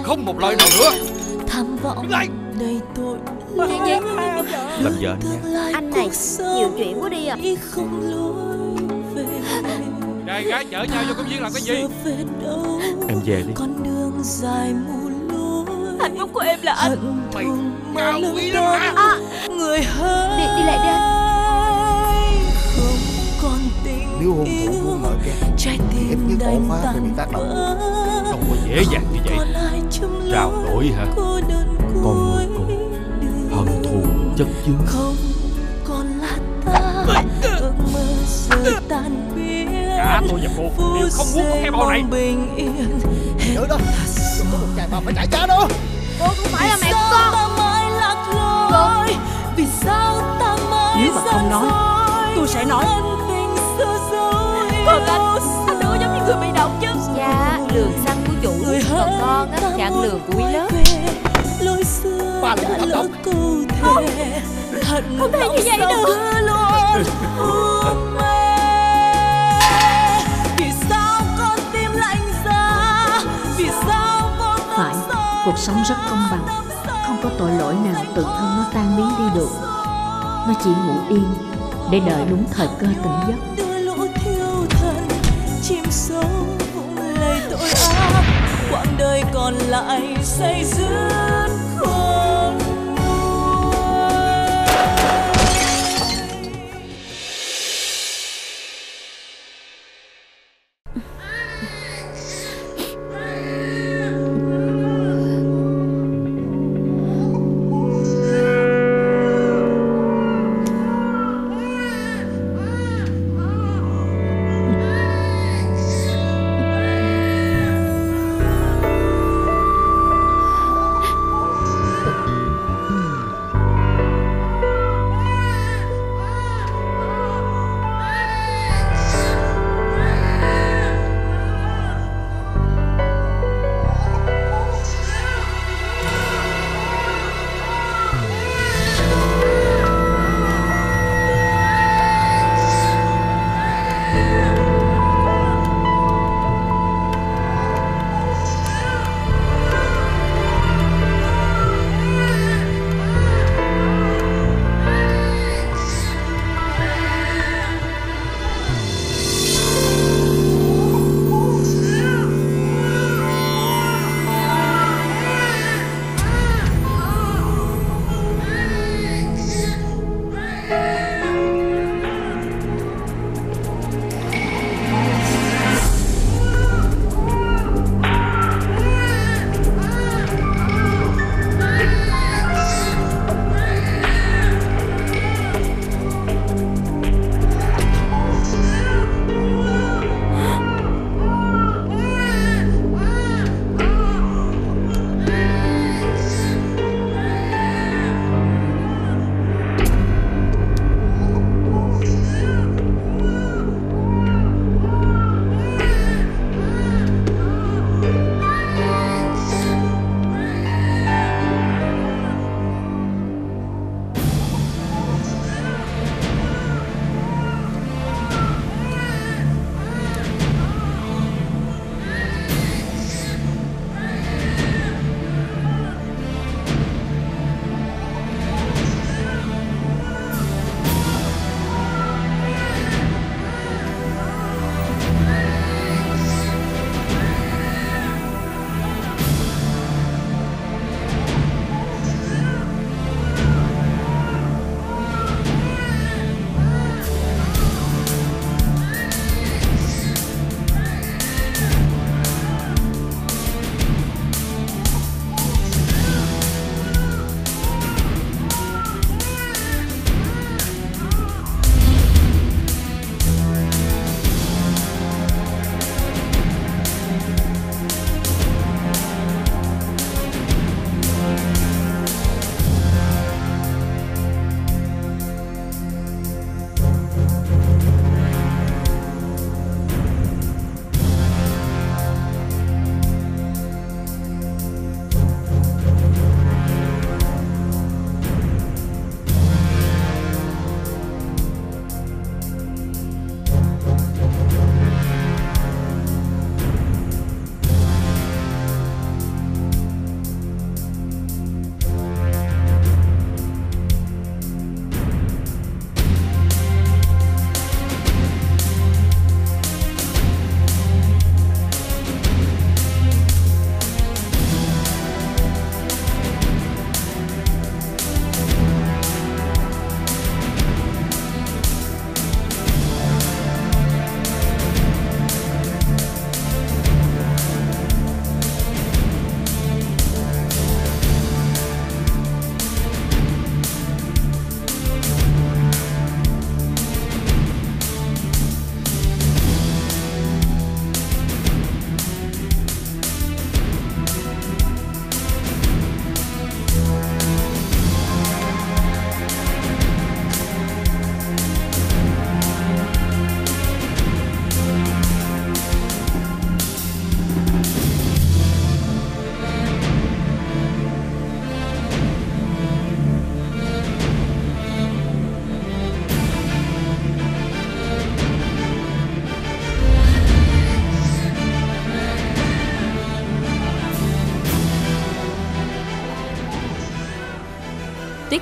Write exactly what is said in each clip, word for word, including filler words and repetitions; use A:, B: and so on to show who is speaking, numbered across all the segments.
A: không một lời nào nữa.
B: Tham vọng
A: Đứng lại.
B: đầy tội.
C: Gì vậy?
A: Làm vợ anh nha.
C: Anh này nhiều chuyện quá đi à.
A: Trai gái chở nhau vô công viên làm cái gì?
D: Em về đi.
B: Con đường dài mù lối.
C: Hạnh phúc của em là anh.
A: Mày cao quý lắm hả?
C: À,
B: Người hỡi
C: đi đi lại đi anh.
B: không còn tình
E: Nếu hôn thủ muốn mở ra
B: trái
E: ít
B: tim
E: nhất
B: đành
E: ổ khóa phải bị
B: tan
E: tác động.
B: vỡ.
A: Không có dễ dàng như vậy.
B: Còn ai châm
A: Trao
B: lối
A: đổi hả?
B: cô đơn
D: Con người
B: cuối
D: cô hận thù chất chứa.
B: không còn là ta ước mơ giờ tan biến.
A: Cả tôi và cô đều không muốn có cái bầu này.
B: Bình yên
E: Nhớ đó, đừng có một chài bà phải trả giá đó.
C: Cô không phải là mẹ
B: sao
C: con.
B: ta mãi lạc lối, vì sao ta mãi
F: Nếu mà không nói, tôi sẽ nói.
C: Còn anh, anh đừng có giống như người bị động chứ. Dạ, lường xăng của chủ, còn con á, chặn lường của quý lớp.
B: Lối xưa
E: Bà là người
B: đã
E: thằng
B: lỡ
E: đốc.
B: câu thề, hận
C: Không thể
B: lòng
C: như vậy
B: sao
C: được.
B: cứ luôn ôm em. Vì sao con tim lạnh giá, vì sao vô tâm
F: Phải,
B: sao
F: cuộc sống rất công bằng. Không có tội lỗi nào tự thân nó tan biến đi được. Nó chỉ ngủ yên để đợi đúng thời cơ tỉnh giấc.
B: đưa lũ thiêu thần chìm sâu vũng lầy tội ác, quãng đời còn lại say dứt khôn nguôi.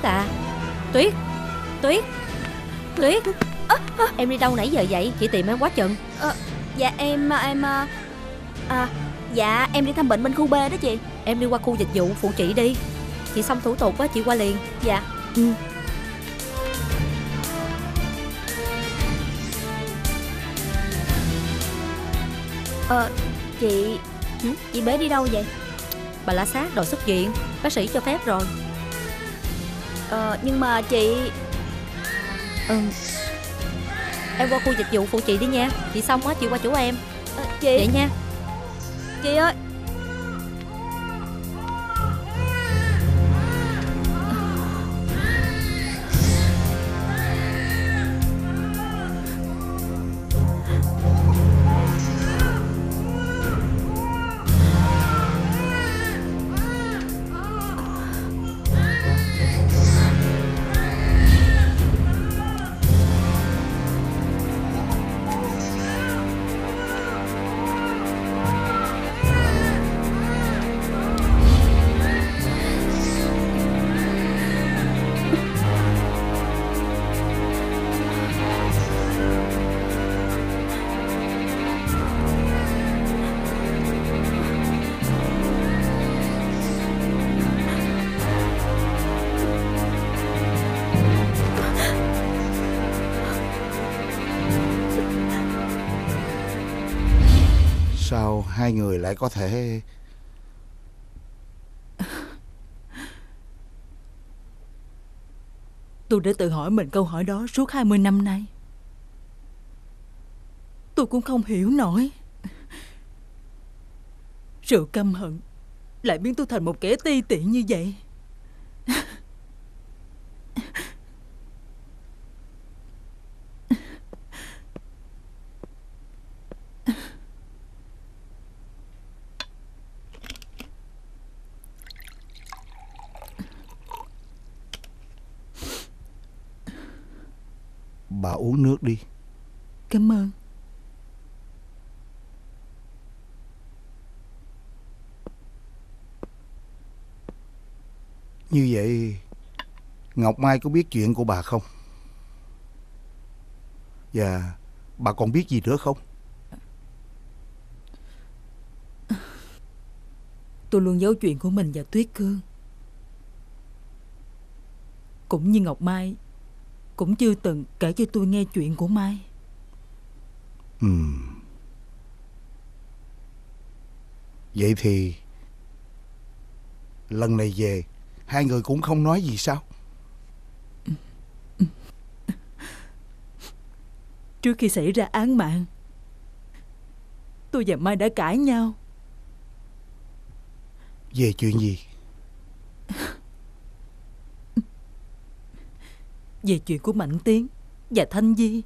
C: à. Tuyết, Tuyết, Tuyết. À, à. Em đi đâu nãy giờ vậy? Chị tìm em quá chừng.
G: à, Dạ em em à, Dạ em đi thăm bệnh bên khu B đó chị.
C: Em đi qua khu dịch vụ phụ chị đi. Chị xong thủ tục á, chị qua liền.
G: Dạ.
C: Ừ.
G: Ờ chị ừ? Chị bé đi đâu vậy?
C: Bà La Sát đòi xuất viện, bác sĩ cho phép rồi.
G: Ờ nhưng mà chị
C: Ừ. Em qua khu dịch vụ phụ chị đi nha. Chị xong á, chị qua chỗ em.
G: à, Chị
C: Vậy nha.
G: Chị ơi.
H: Sao hai người lại có thể...
B: Tôi đã tự hỏi mình câu hỏi đó suốt hai mươi năm nay. Tôi cũng không hiểu nổi. Sự căm hận lại biến tôi thành một kẻ ti tiện như vậy.
H: Bà uống nước đi.
B: Cảm ơn.
H: Như vậy Ngọc Mai có biết chuyện của bà không? Và bà còn biết gì nữa không?
B: Tôi luôn giấu chuyện của mình và Tuyết Cương. Cũng như Ngọc Mai cũng chưa từng kể cho tôi nghe chuyện của Mai.
H: Ừm. Vậy thì lần này về hai người cũng không nói gì sao?
B: Trước khi xảy ra án mạng, tôi và Mai đã cãi nhau.
H: Về chuyện gì?
B: Về chuyện của Mạnh Tiến và Thanh Di.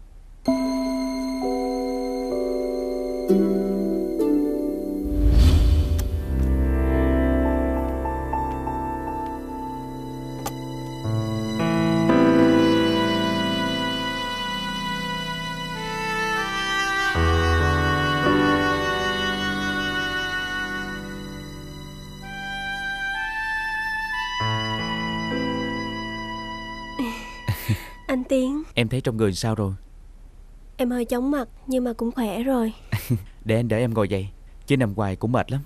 G: Anh Tiến,
D: Em thấy trong người sao rồi?
G: em hơi chóng mặt nhưng mà cũng khỏe rồi.
D: Để anh đỡ em ngồi dậy, chứ nằm hoài cũng mệt lắm.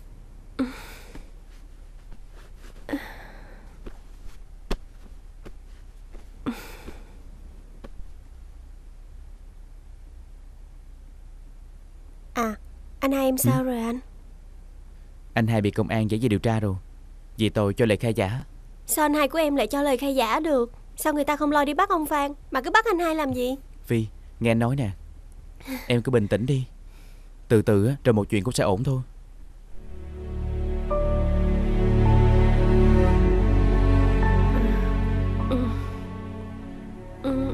G: À, anh hai em sao ừ. rồi anh?
D: Anh hai bị công an dẫn về điều tra rồi, vì tội cho lời khai giả.
G: Sao anh hai của em lại cho lời khai giả được? Sao người ta không lo đi bắt ông Phan mà cứ bắt anh hai làm gì?
D: Phi, nghe anh nói nè, em cứ bình tĩnh đi. Từ từ á, rồi một chuyện cũng sẽ ổn thôi.
G: ừ. Ừ.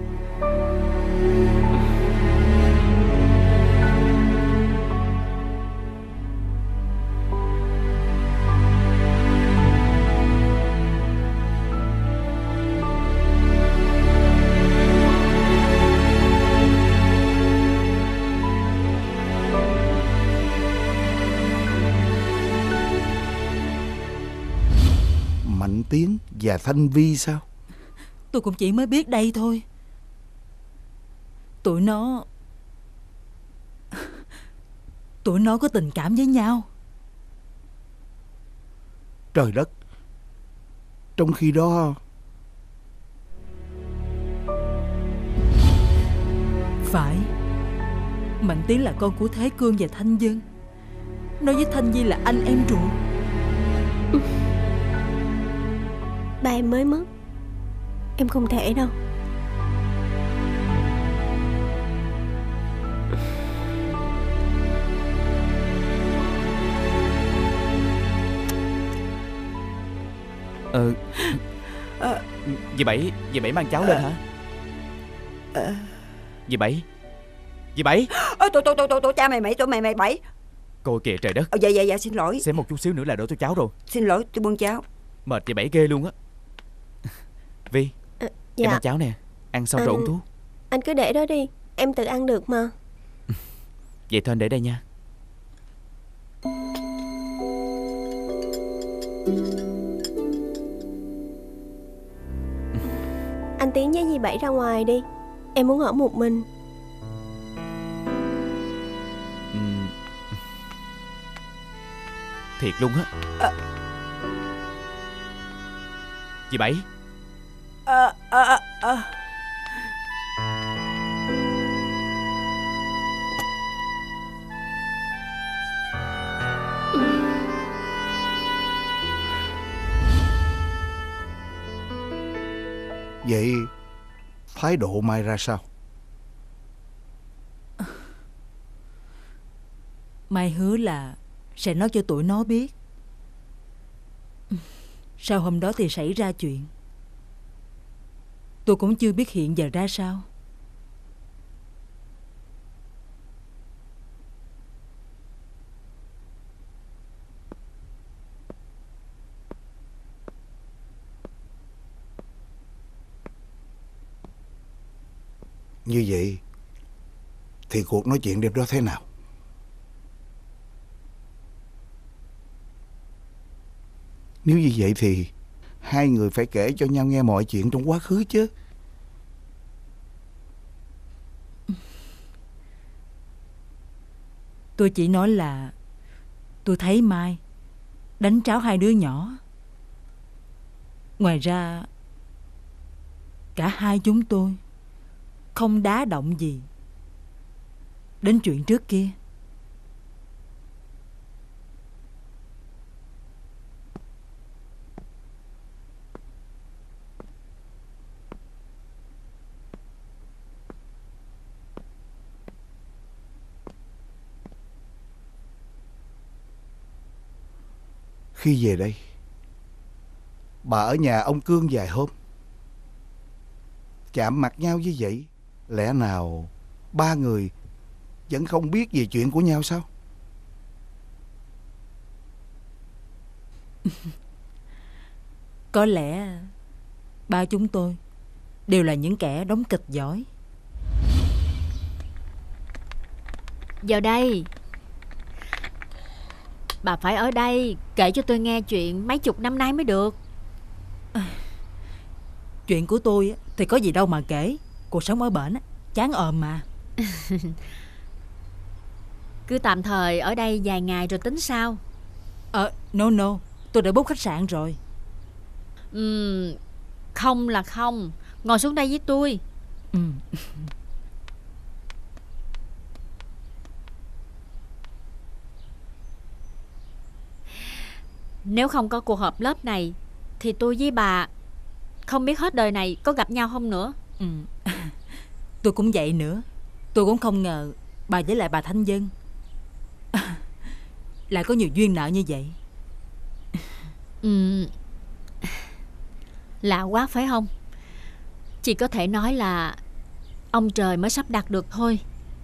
H: Mạnh Tiến và Thanh Vi sao?
B: Tôi cũng chỉ mới biết đây thôi. Tụi nó Tụi nó có tình cảm với nhau.
H: Trời đất. Trong khi đó
B: phải, Mạnh Tiến là con của Thế Cương và Thanh Dân. Nói với Thanh Di là anh em ruột.
G: Ba em mới mất, em không thể đâu.
D: Ờ Dì Bảy, dì Bảy mang cháu lên hả? Dì Bảy, dì Bảy.
I: Ôi tụi tụi tụi tụi tụi cha mày mày tụi mày mày bảy.
D: Cô kìa trời đất.
I: Ờ, dạ dạ dạ xin lỗi.
D: Xém một chút xíu nữa là đổ cho cháu rồi.
I: Xin lỗi tôi buông cháu.
D: Mệt dì Bảy ghê luôn á. Vi,
G: à,
D: dạ. Em
G: dạ.
D: ăn cháu nè. Ăn xong
G: anh,
D: rồi uống thuốc.
G: Anh cứ để đó đi, em tự ăn được mà.
D: Vậy thôi anh để đây nha.
G: Anh Tiến với dì Bảy ra ngoài đi, em muốn ở một mình.
D: ừ. Thiệt luôn á. à. Dì Bảy.
I: Ờ ờ ờ
H: vậy thái độ Mai ra sao?
B: Mai hứa là sẽ nói cho tụi nó biết. Sau hôm đó thì xảy ra chuyện. Tôi cũng chưa biết hiện giờ ra sao.
H: Như vậy thì cuộc nói chuyện đêm đó thế nào? Nếu như vậy thì hai người phải kể cho nhau nghe mọi chuyện trong quá khứ chứ.
B: Tôi chỉ nói là tôi thấy Mai đánh tráo hai đứa nhỏ. Ngoài ra cả hai chúng tôi không đá động gì đến chuyện trước kia.
H: Khi về đây, bà ở nhà ông Cương vài hôm, chạm mặt nhau như vậy, lẽ nào ba người vẫn không biết về chuyện của nhau sao?
B: Có lẽ ba chúng tôi đều là những kẻ đóng kịch giỏi.
C: Vào đây. Bà phải ở đây kể cho tôi nghe chuyện mấy chục năm nay mới được.
B: Chuyện của tôi thì có gì đâu mà kể. Cuộc sống ở bển chán ồm mà.
C: Cứ tạm thời ở đây vài ngày rồi tính sao?
B: Ờ, no no, tôi đã book khách sạn rồi.
C: Ừm, không là không. Ngồi xuống đây với tôi.
B: Ừ.
C: Nếu không có cuộc họp lớp này thì tôi với bà không biết hết đời này có gặp nhau không nữa.
B: Ừ. Tôi cũng vậy nữa. Tôi cũng không ngờ bà với lại bà Thanh Dân lại có nhiều duyên nợ như vậy.
C: Ừ. Lạ quá phải không? Chỉ có thể nói là ông trời mới sắp đặt được thôi.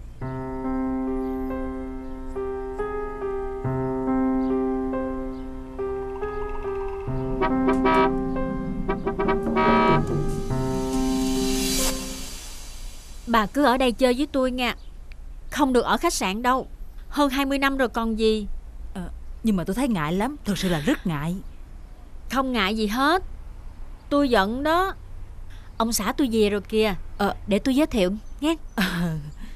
C: Bà cứ ở đây chơi với tôi nha. Không được ở khách sạn đâu. Hơn hai mươi năm rồi còn gì.
B: à, Nhưng mà tôi thấy ngại lắm. Thật sự là rất ngại.
C: Không ngại gì hết. Tôi giận đó. Ông xã tôi về rồi kìa. Ờ, để tôi giới thiệu nhé.
B: Ờ.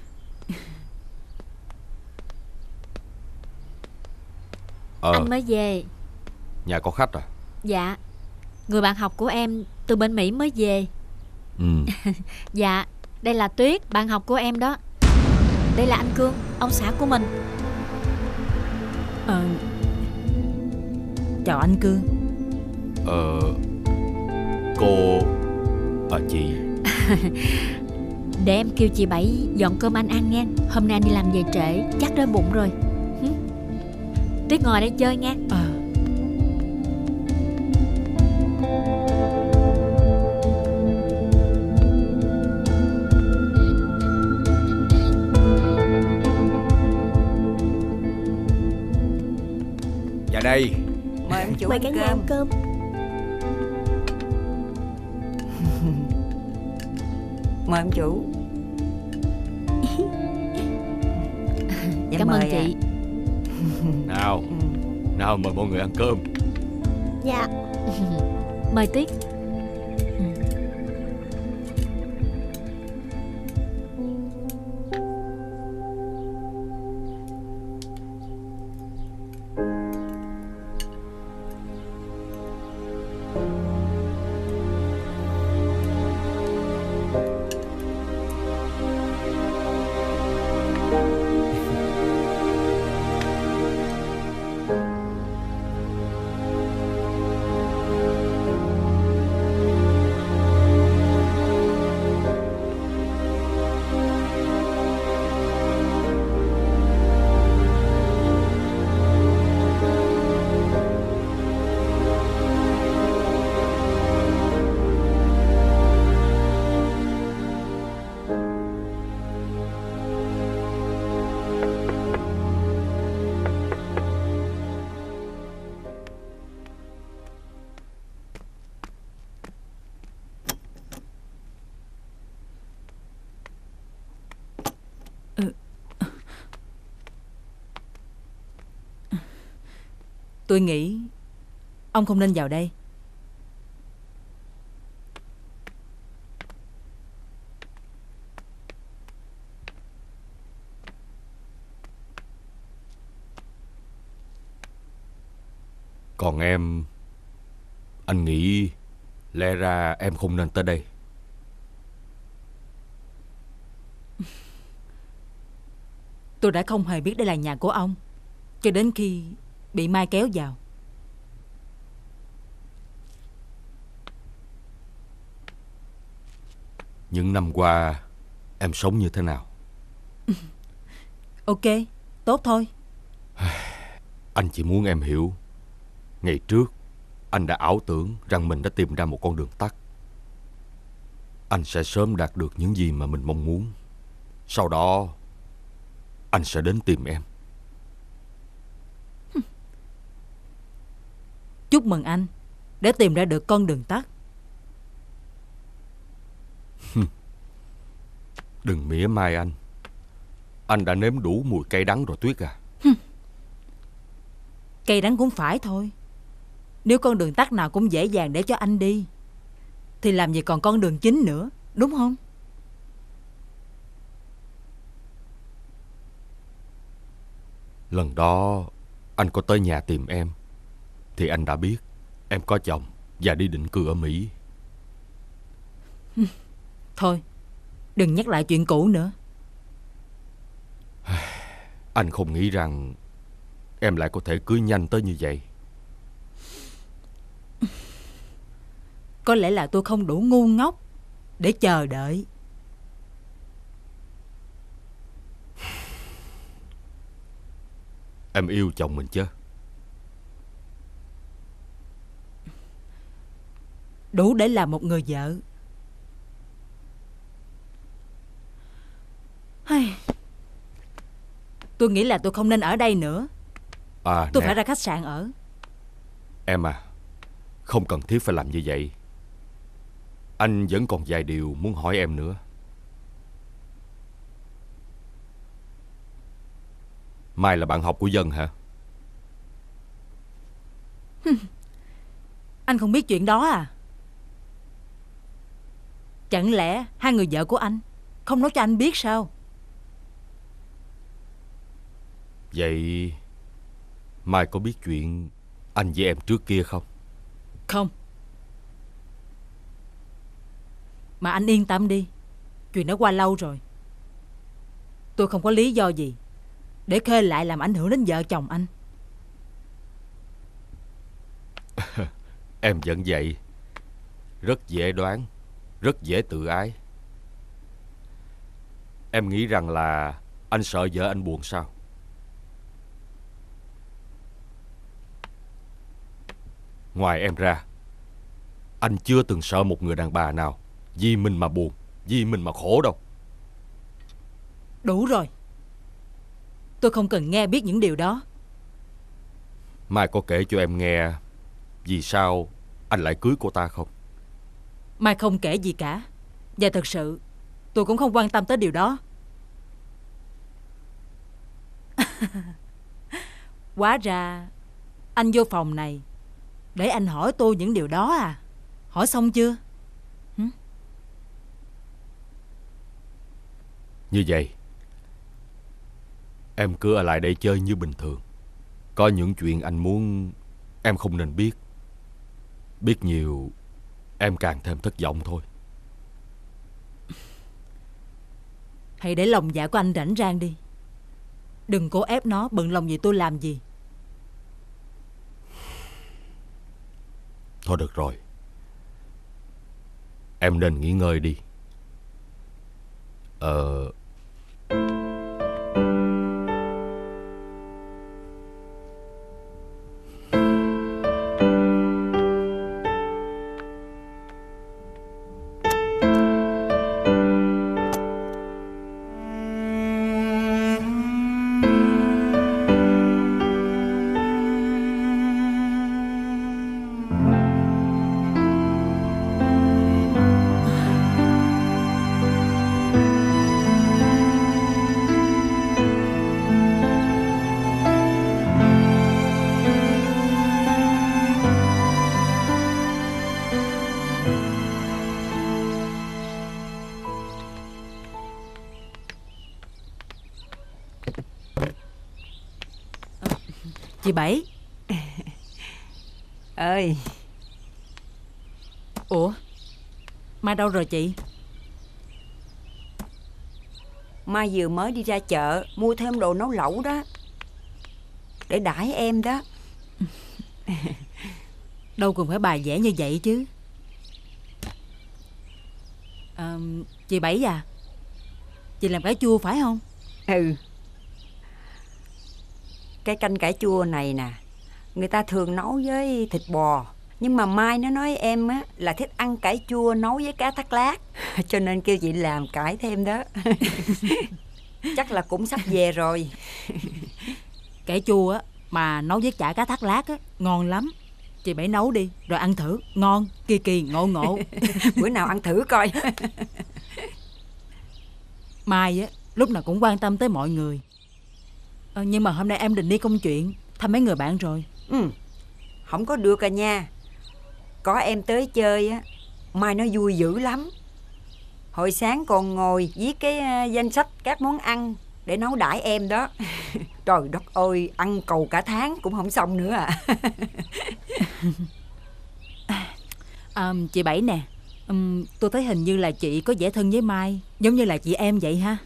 J: Ờ,
C: Anh mới về.
J: nhà có khách à?
C: Dạ, người bạn học của em từ bên Mỹ mới về.
J: Ừ.
C: Dạ, đây là Tuyết, bạn học của em đó. Đây là anh Cương, ông xã của mình.
B: Ờ, chào anh Cương.
J: Ờ, cô... À chị.
C: Để em kêu chị Bảy dọn cơm anh ăn nha. Hôm nay anh đi làm về trễ, chắc đói bụng rồi. Hứ. Tuyết ngồi đây chơi nha.
B: Ờ.
J: Dạ đây.
I: Mời ông chủ
G: Mời
I: ăn
G: cả nhà
I: cơm.
G: ăn cơm.
I: Mời ông chủ. Dạ,
C: Cảm ơn
I: mời
C: chị.
J: Nào, nào mời mọi người ăn cơm.
G: Dạ.
C: Mời Tuyết.
B: Tôi nghĩ ông không nên vào đây.
J: Còn em... Anh nghĩ lẽ ra em không nên tới đây.
B: Tôi đã không hề biết đây là nhà của ông cho đến khi bị Mai kéo vào.
J: Những năm qua em sống như thế nào?
B: Ok, tốt thôi.
J: Anh chỉ muốn em hiểu. Ngày trước anh đã ảo tưởng rằng mình đã tìm ra một con đường tắt. Anh sẽ sớm đạt được những gì mà mình mong muốn. Sau đó anh sẽ đến tìm em.
B: Chúc mừng anh đã tìm ra được con đường tắt.
J: Đừng mỉa mai anh. Anh đã nếm đủ mùi cay đắng rồi Tuyết à.
B: Cây đắng cũng phải thôi. Nếu con đường tắt nào cũng dễ dàng để cho anh đi thì làm gì còn con đường chính nữa, đúng không?
J: Lần đó anh có tới nhà tìm em thì anh đã biết em có chồng và đi định cư ở Mỹ.
B: Thôi, đừng nhắc lại chuyện cũ nữa.
J: Anh không nghĩ rằng em lại có thể cưới nhanh tới như vậy.
B: Có lẽ là tôi không đủ ngu ngốc để chờ đợi.
J: Em yêu chồng mình chứ?
B: Đủ để làm một người vợ. Tôi nghĩ là tôi không nên ở đây nữa.
J: À,
B: Tôi
J: nè,
B: phải ra khách sạn ở.
J: em à, không cần thiết phải làm như vậy. Anh vẫn còn vài điều muốn hỏi em nữa. Mai là bạn học của Dân hả?
B: Anh không biết chuyện đó à? Chẳng lẽ hai người vợ của anh không nói cho anh biết sao?
J: Vậy Mai có biết chuyện anh với em trước kia không?
B: Không. Mà anh yên tâm đi, chuyện đã qua lâu rồi. Tôi không có lý do gì để khơi lại làm ảnh hưởng đến vợ chồng anh.
J: Em vẫn vậy. Rất dễ đoán, rất dễ tự ái. Em nghĩ rằng là anh sợ vợ anh buồn sao? Ngoài em ra, anh chưa từng sợ một người đàn bà nào vì mình mà buồn, vì mình mà khổ đâu.
B: Đủ rồi. Tôi không cần nghe biết những điều đó.
J: Mai có kể cho em nghe vì sao anh lại cưới cô ta không?
B: Mai không kể gì cả. Và thật sự tôi cũng không quan tâm tới điều đó. Hóa ra anh vô phòng này để anh hỏi tôi những điều đó à? Hỏi xong chưa? Hử?
J: Như vậy, em cứ ở lại đây chơi như bình thường. Có những chuyện anh muốn em không nên biết. Biết nhiều em càng thêm thất vọng thôi.
B: Hãy để lòng dạ của anh rảnh rang đi. Đừng cố ép nó bận lòng gì tôi làm gì.
J: Thôi được rồi, em nên nghỉ ngơi đi. Ờ...
B: Chị Bảy.
I: Ơi.
B: Ủa, Mai đâu rồi chị?
I: Mai vừa mới đi ra chợ mua thêm đồ nấu lẩu đó, để đãi em đó.
B: Đâu cần phải bài vẽ như vậy chứ. à, Chị Bảy à, chị làm cải chua phải không?
I: Ừ. Cái canh cải chua này nè, người ta thường nấu với thịt bò, nhưng mà Mai nó nói em á là thích ăn cải chua nấu với cá thác lát, cho nên kêu chị làm cải thêm đó. Chắc là cũng sắp về rồi.
B: Cải chua á mà nấu với chả cá thác lát á ngon lắm. Chị Bảy nấu đi rồi ăn thử. Ngon, kỳ kỳ, ngộ ngộ.
I: Bữa nào ăn thử coi.
B: Mai á lúc nào cũng quan tâm tới mọi người. à, Nhưng mà hôm nay em định đi công chuyện thăm mấy người bạn rồi.
I: Ừ, không có được à nha. Có em tới chơi á, Mai nó vui dữ lắm. Hồi sáng còn ngồi viết cái uh, danh sách các món ăn để nấu đãi em đó. Trời đất ơi, ăn cầu cả tháng cũng không xong nữa à.
B: à Chị Bảy nè, um, tôi thấy hình như là chị có vẻ thân với Mai, giống như là chị em vậy ha.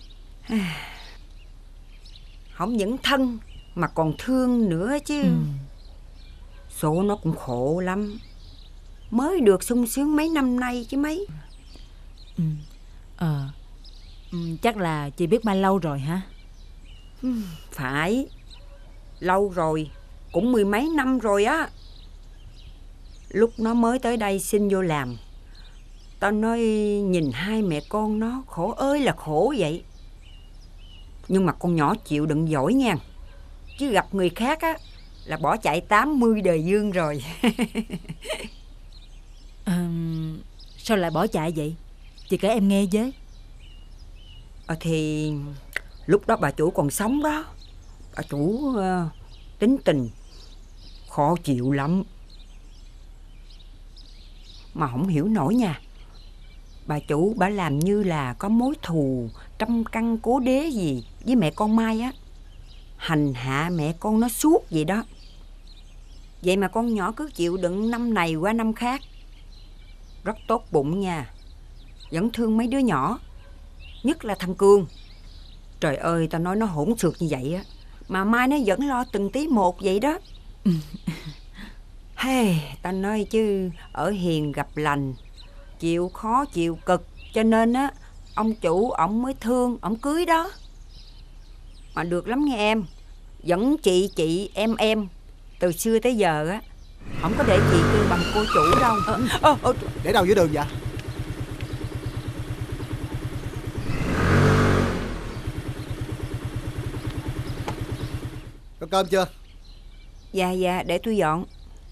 I: Không những thân mà còn thương nữa chứ. ừ. Số nó cũng khổ lắm, mới được sung sướng mấy năm nay chứ mấy.
B: ừ. Ờ ừ, chắc là chị biết Mai lâu rồi hả?
I: ừ, Phải, lâu rồi, cũng mười mấy năm rồi á. Lúc nó mới tới đây xin vô làm, tao nói nhìn hai mẹ con nó khổ ơi là khổ vậy. Nhưng mà con nhỏ chịu đựng giỏi nha, chứ gặp người khác á là bỏ chạy tám mươi đời dương rồi.
B: à, Sao lại bỏ chạy vậy? Chị kể em nghe với.
I: Ờ thì lúc đó bà chủ còn sống đó. Bà chủ uh, tính tình khó chịu lắm. Mà không hiểu nổi nha, Bà chủ bà làm như là có mối thù trăm căn cố đế gì với mẹ con Mai á, hành hạ mẹ con nó suốt vậy đó. Vậy mà con nhỏ cứ chịu đựng năm này qua năm khác. Rất tốt bụng nha, vẫn thương mấy đứa nhỏ, nhất là thằng Cương. Trời ơi, tao nói nó hỗn xược như vậy á, mà Mai nó vẫn lo từng tí một vậy đó. Hey, tao nói chứ ở hiền gặp lành, chịu khó chịu cực, cho nên á ông chủ ổng mới thương ổng cưới đó. Mà được lắm nghe em, vẫn chị chị em em từ xưa tới giờ á, không có để chị kêu bằng cô chủ đâu. Ờ, ờ, ờ.
E: Để đâu giữa đường vậy? Có cơm chưa?
I: Dạ dạ, để tôi dọn.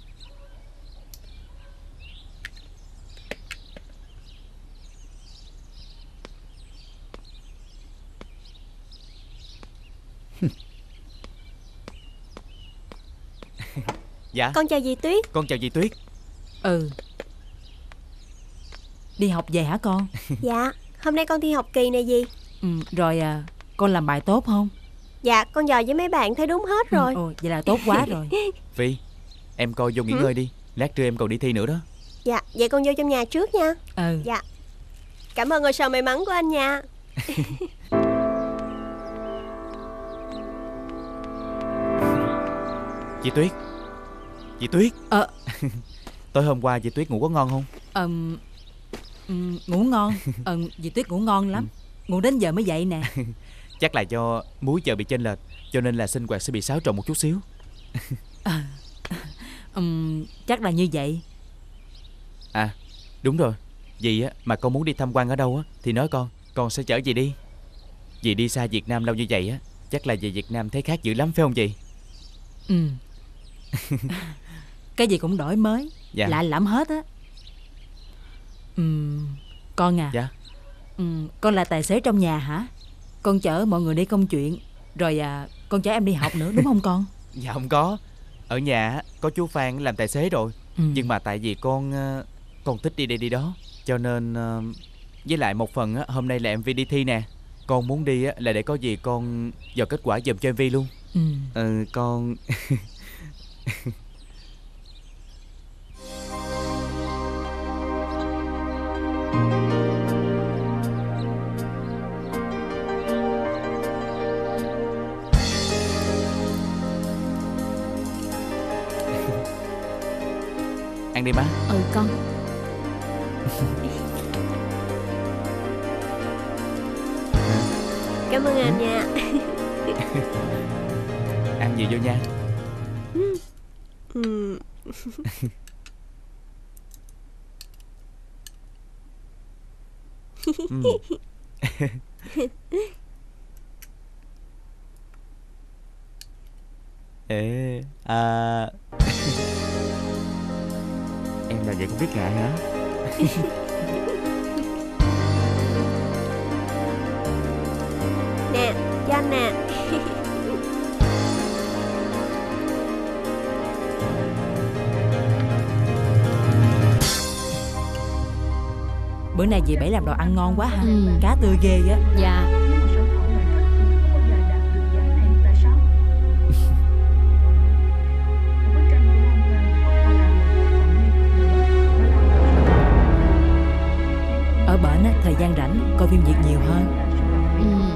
D: Dạ.
G: Con chào dì Tuyết.
D: Con chào dì Tuyết.
B: Ừ. Đi học về hả con?
G: Dạ, hôm nay con thi học kỳ nè dì.
B: Ừ, rồi à, con làm bài tốt không?
G: Dạ, con dò với mấy bạn thấy đúng hết rồi.
B: Ừ, ồ, vậy là tốt quá rồi.
D: Phi, em coi vô nghỉ
G: Hử?
D: ngơi đi, lát trưa em còn đi thi nữa đó.
G: Dạ, vậy con vô trong nhà trước nha.
B: Ừ.
G: Dạ. Cảm ơn ngôi sao may mắn của anh nha.
D: Chị Tuyết, chị Tuyết.
B: Ờ.
D: Tối hôm qua chị Tuyết ngủ có ngon không?
B: Ừm, ừm, ngủ ngon. Ờ, dì Tuyết ngủ ngon lắm. Ngủ đến giờ mới dậy nè.
D: Chắc là do múi giờ bị chênh lệch, cho nên là sinh hoạt sẽ bị xáo trộn một chút xíu.
B: À, ừm, chắc là như vậy.
D: À, đúng rồi. Dì á, mà con muốn đi tham quan ở đâu á thì nói con, con sẽ chở dì đi. Dì đi xa Việt Nam lâu như vậy á, chắc là về Việt Nam thấy khác dữ lắm phải không dì?
B: Ừ. Cái gì cũng đổi mới,
D: Dạ.
B: lạ lẫm hết á. Ừm, con à.
D: Dạ.
B: Ừm, con là tài xế trong nhà hả? Con chở mọi người đi công chuyện, rồi à, con chở em đi học nữa đúng không con?
D: Dạ không có. Ở nhà á, có chú Phan làm tài xế rồi.
B: Ừ.
D: Nhưng mà tại vì con ờ, con thích đi đây đi đó, cho nên ờ, với lại một phần á, hôm nay là em Vi đi thi nè. Con muốn đi á, là để có gì con dò kết quả giùm cho em Vi luôn.
B: Ừ.
D: Ừ, con ăn đi má.
C: Ừ con.
G: Cảm ơn anh nha.
D: Ăn gì vô nha.
G: Ừ.
D: Ừ. Ê, à... em là vậy cũng biết ngại hả?
G: Nè, cho anh nè.
B: Bữa nay dì Bảy làm đồ ăn ngon quá ha.
C: Ừ.
B: Cá tươi ghê á.
C: Dạ.
B: Ở bển á, thời gian rảnh coi phim Việt nhiều hơn.
C: Ừ.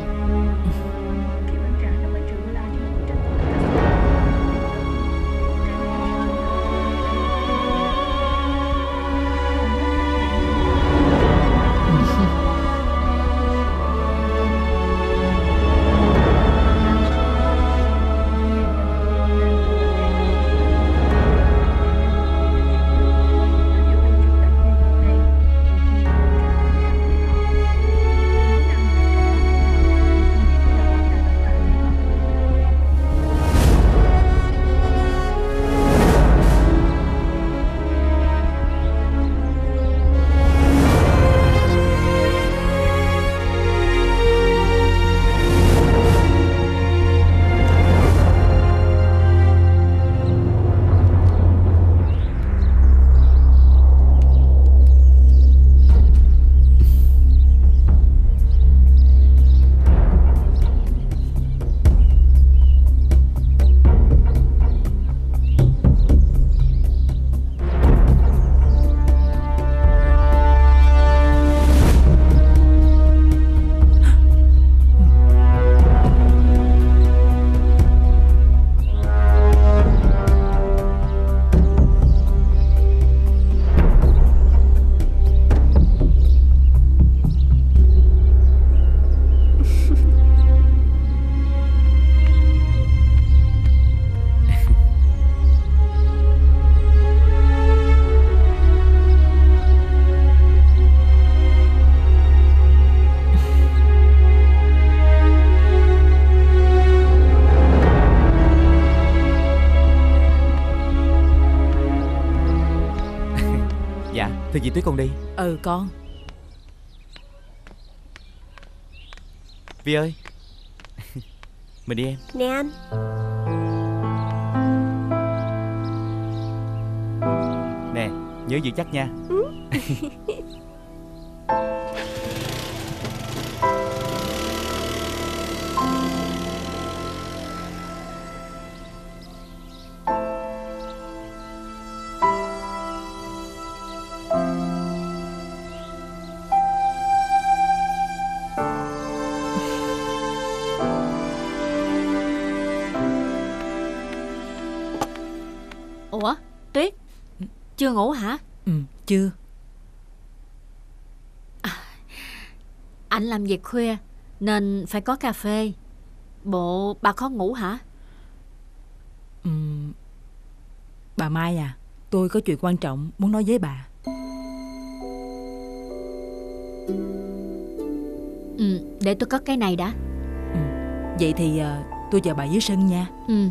D: Thì chị Tuyết con đi.
B: Ừ con.
D: Vi ơi. Mình đi em.
G: Nè anh.
D: Nè, nhớ giữ chắc nha.
G: Ừ.
C: Ủa Tuyết, chưa ngủ hả?
B: Ừ, chưa.
C: À, anh làm việc khuya nên phải có cà phê. Bộ bà khó ngủ hả?
B: Ừ, bà Mai à, tôi có chuyện quan trọng muốn nói với bà.
C: Ừ, để tôi cất cái này đã.
B: Ừ, vậy thì uh, tôi chờ bà dưới sân nha.
C: Ừ.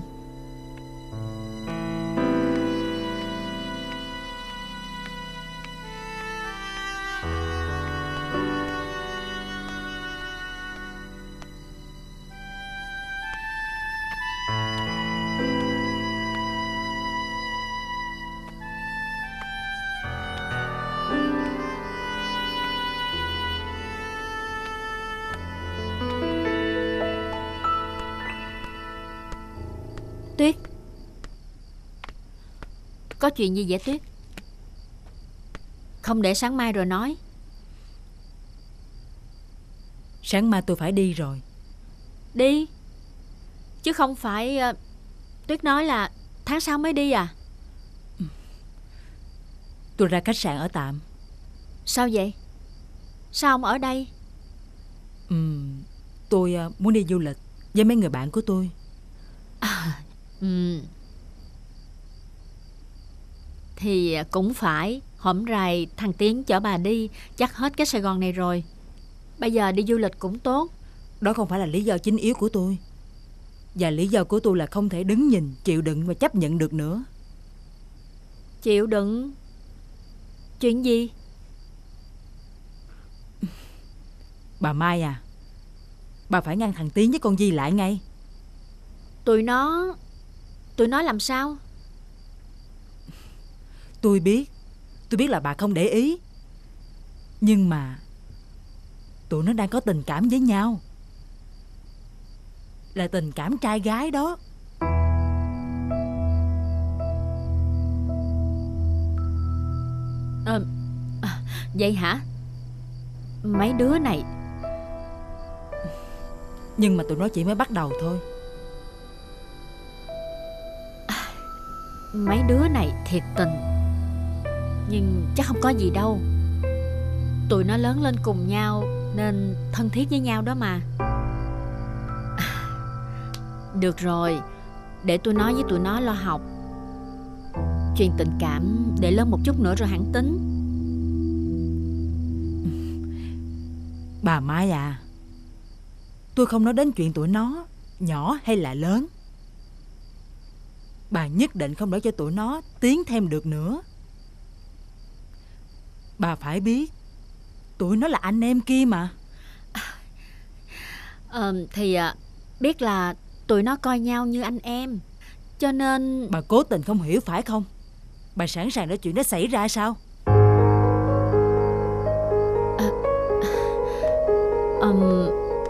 C: Tuyết, có chuyện gì vậy Tuyết? Không để sáng mai rồi nói.
B: Sáng mai tôi phải đi rồi.
C: Đi? Chứ không phải uh, Tuyết nói là tháng sau mới đi à?
B: Tôi ra khách sạn ở tạm.
C: Sao vậy? Sao không ở đây?
B: Ừ, tôi uh, muốn đi du lịch với mấy người bạn của tôi.
C: À, ừ. Thì cũng phải. Hổm rày thằng Tiến chở bà đi chắc hết cái Sài Gòn này rồi. Bây giờ đi du lịch cũng tốt.
B: Đó không phải là lý do chính yếu của tôi. Và lý do của tôi là không thể đứng nhìn, chịu đựng và chấp nhận được nữa.
C: Chịu đựng? Chuyện gì?
B: Bà Mai à, bà phải ngăn thằng Tiến với con Di lại ngay.
C: Tụi nó... Tụi nó làm sao?
B: Tôi biết. Tôi biết là bà không để ý. Nhưng mà tụi nó đang có tình cảm với nhau. Là tình cảm trai gái đó.
C: à, à, Vậy hả? Mấy đứa này...
B: Nhưng mà tụi nó chỉ mới bắt đầu thôi.
C: à, Mấy đứa này thiệt tình. Nhưng chắc không có gì đâu. Tụi nó lớn lên cùng nhau nên thân thiết với nhau đó mà. à, Được rồi, để tôi nói với tụi nó lo học. Chuyện tình cảm để lớn một chút nữa rồi hẳn tính.
B: Bà Mai à, tôi không nói đến chuyện tụi nó nhỏ hay là lớn. Bà nhất định không để cho tụi nó tiến thêm được nữa. Bà phải biết tụi nó là anh em kia mà.
C: à, Thì à, biết là tụi nó coi nhau như anh em, cho nên...
B: Bà cố tình không hiểu phải không? Bà sẵn sàng để chuyện đó xảy ra sao?
C: à, um,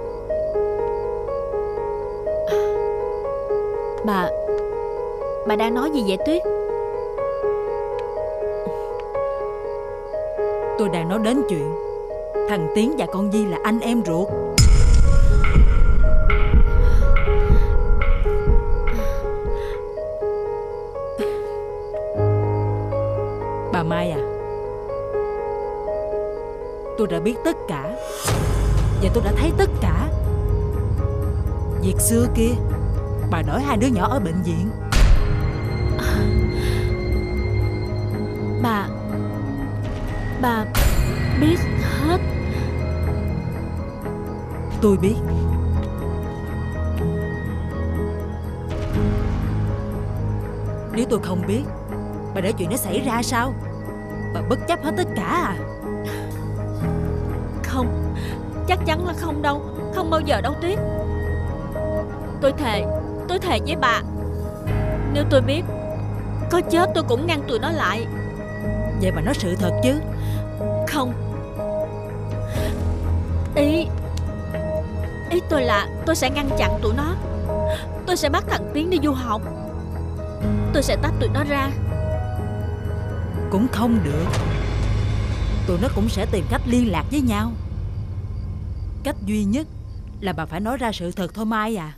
C: Bà... Bà đang nói gì vậy Tuyết?
B: Tôi đang nói đến chuyện thằng Tiến và con Di là anh em ruột. Bà Mai à, tôi đã biết tất cả. Và tôi đã thấy tất cả. Việc xưa kia, bà đỡ hai đứa nhỏ ở bệnh viện.
C: Bà... Bà biết hết.
B: Tôi biết. Nếu tôi không biết, bà để chuyện nó xảy ra sao? Bà bất chấp hết tất cả à?
C: Không, chắc chắn là không đâu. Không bao giờ đâu Tuyết. Tôi thề, tôi thề với bà, nếu tôi biết có chết tôi cũng ngăn tụi nó lại.
B: Vậy bà nói sự thật chứ?
C: Không. Ý Ý tôi là tôi sẽ ngăn chặn tụi nó. Tôi sẽ bắt thằng Tiến đi du học. Tôi sẽ tách tụi nó ra.
B: Cũng không được. Tụi nó cũng sẽ tìm cách liên lạc với nhau. Cách duy nhất là bà phải nói ra sự thật thôi Mai à.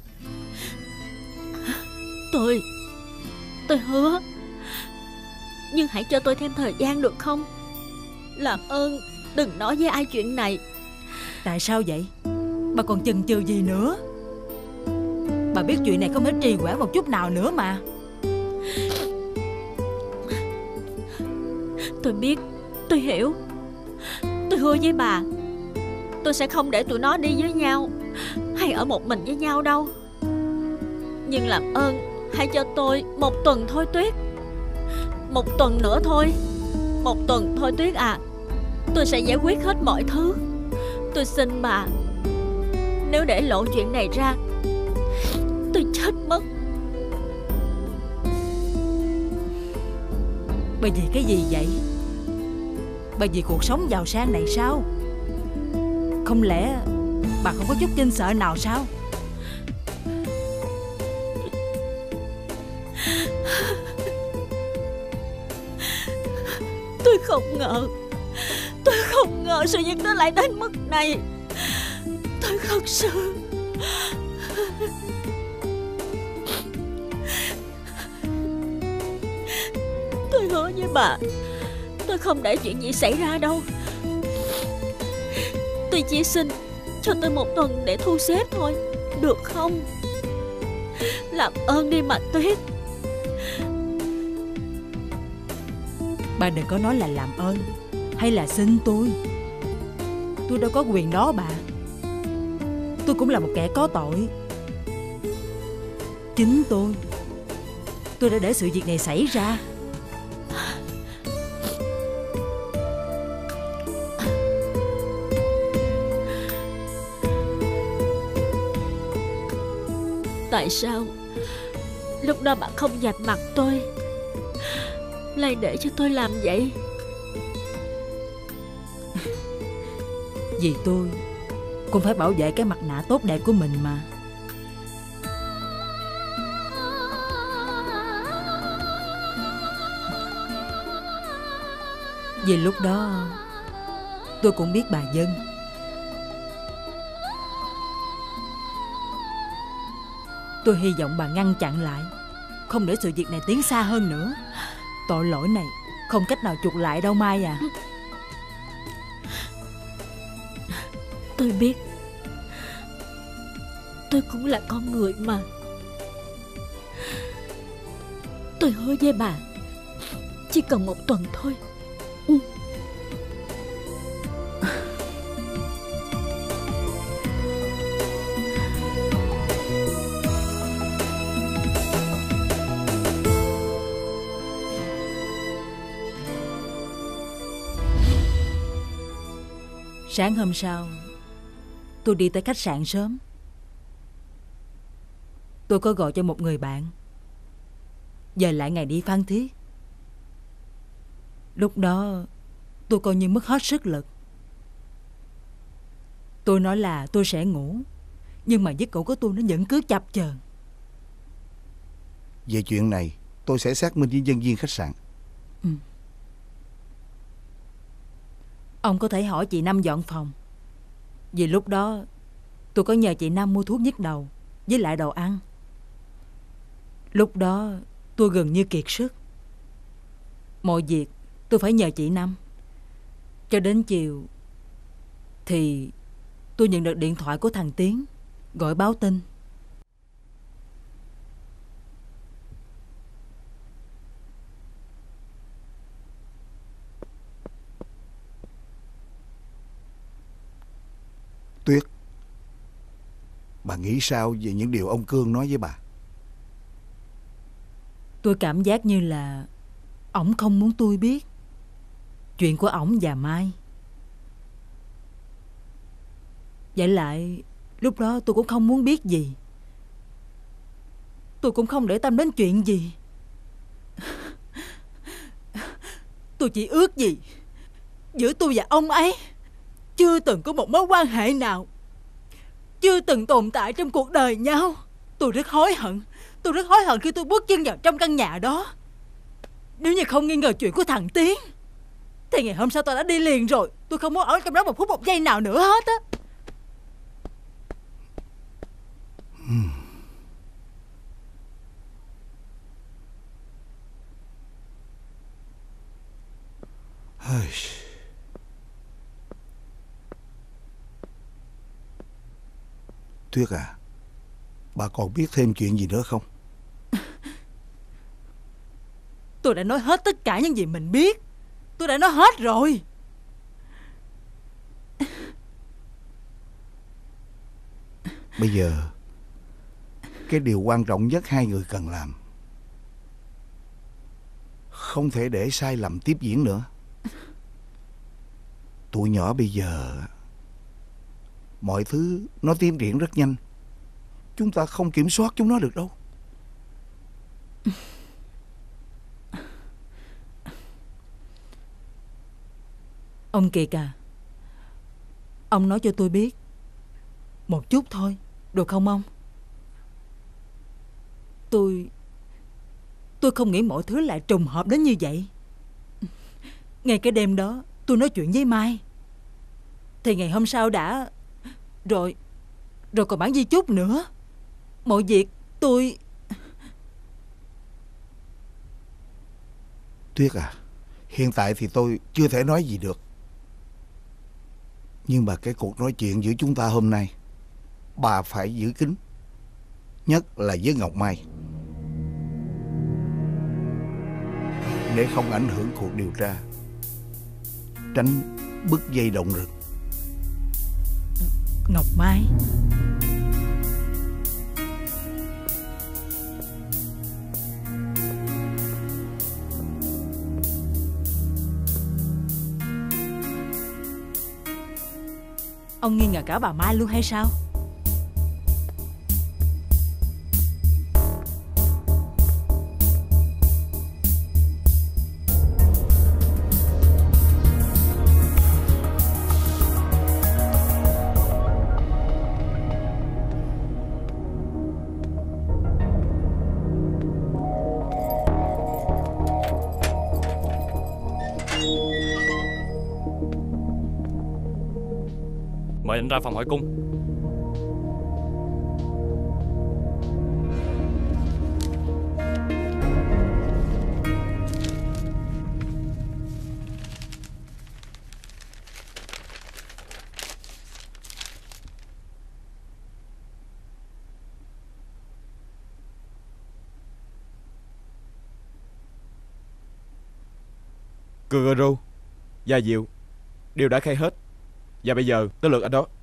C: Tôi Tôi hứa. Nhưng hãy cho tôi thêm thời gian được không? Làm ơn đừng nói với ai chuyện này.
B: Tại sao vậy? Bà còn chần chừ gì nữa? Bà biết chuyện này không thể trì hoãn một chút nào nữa mà.
C: Tôi biết, tôi hiểu. Tôi hứa với bà, tôi sẽ không để tụi nó đi với nhau hay ở một mình với nhau đâu. Nhưng làm ơn hãy cho tôi một tuần thôi Tuyết. Một tuần nữa thôi. Một tuần thôi Tuyết à. Tôi sẽ giải quyết hết mọi thứ. Tôi xin bà. Nếu để lộ chuyện này ra, tôi chết mất.
B: Bà vì cái gì vậy? Bà vì cuộc sống giàu sang này sao? Không lẽ bà không có chút kinh sợ nào sao?
C: Tôi không ngờ Tôi không ngờ sự việc nó lại đến mức này. Tôi thật sự Tôi hứa với bà, tôi không để chuyện gì xảy ra đâu. Tôi chỉ xin cho tôi một tuần để thu xếp thôi, được không? Làm ơn đi mà Tuyết.
B: Bà đừng có nói là làm ơn hay là xin tôi. Tôi đâu có quyền đó bà. Tôi cũng là một kẻ có tội. Chính tôi Tôi đã để sự việc này xảy ra.
C: Tại sao lúc đó bà không vạch mặt tôi, lại để cho tôi làm vậy?
B: Vì tôi cũng phải bảo vệ cái mặt nạ tốt đẹp của mình mà. Vì lúc đó tôi cũng biết bà Dân. Tôi hy vọng bà ngăn chặn lại, không để sự việc này tiến xa hơn nữa. Tội lỗi này không cách nào chuộc lại đâu Mai à.
C: Tôi biết. Tôi cũng là con người mà. Tôi hứa với bà, chỉ cần một tuần thôi. Ừ.
B: Sáng hôm sau, tôi đi tới khách sạn sớm. Tôi có gọi cho một người bạn, dời lại ngày đi Phan Thiết. Lúc đó tôi coi như mất hết sức lực. Tôi nói là tôi sẽ ngủ, nhưng mà giấc ngủ của tôi nó vẫn cứ chập chờn.
H: Về chuyện này tôi sẽ xác minh với nhân viên khách sạn.
B: Ừ. Ông có thể hỏi chị Năm dọn phòng. Vì lúc đó tôi có nhờ chị Năm mua thuốc nhức đầu với lại đồ ăn. Lúc đó tôi gần như kiệt sức. Mọi việc tôi phải nhờ chị Năm. Cho đến chiều thì tôi nhận được điện thoại của thằng Tiến gọi báo tin.
H: Tuyết, bà nghĩ sao về những điều ông Cương nói với bà?
B: Tôi cảm giác như là ổng không muốn tôi biết. chuyện của ổng và Mai. Vậy lại lúc đó tôi cũng không muốn biết gì. Tôi cũng không để tâm đến chuyện gì. Tôi chỉ ước gì giữa tôi và ông ấy chưa từng có một mối quan hệ nào, chưa từng tồn tại trong cuộc đời nhau. Tôi rất hối hận. Tôi rất hối hận khi tôi bước chân vào trong căn nhà đó. Nếu như không nghi ngờ chuyện của thằng Tiến thì ngày hôm sau tôi đã đi liền rồi. Tôi không muốn ở trong đó một phút một giây nào nữa hết á.
H: Hmm. Tuyết à, bà còn biết thêm chuyện gì nữa không?
B: Tôi đã nói hết tất cả những gì mình biết. Tôi đã nói hết rồi.
H: Bây giờ cái điều quan trọng nhất hai người cần làm, không thể để sai lầm tiếp diễn nữa. Tụi nhỏ bây giờ mọi thứ nó tiến triển rất nhanh. Chúng ta không kiểm soát chúng nó được đâu.
B: Ông Kiệt à, ông nói cho tôi biết một chút thôi, được không ông? Tôi Tôi không nghĩ mọi thứ lại trùng hợp đến như vậy. Ngay cái đêm đó tôi nói chuyện với Mai thì ngày hôm sau đã Rồi Rồi còn bản di chúc nữa. Mọi việc tôi
H: Tuyết à, hiện tại thì tôi chưa thể nói gì được. Nhưng mà cái cuộc nói chuyện giữa chúng ta hôm nay, bà phải giữ kín, nhất là với Ngọc Mai, để không ảnh hưởng cuộc điều tra, tránh bứt dây động rừng.
B: Ngọc Mai? Ông nghi ngờ cả bà Mai luôn hay sao?
A: Mời anh ra phòng hỏi cung.
K: Guru, Gia Diệu đều đã khai hết. Và bây giờ tới lượt anh đó.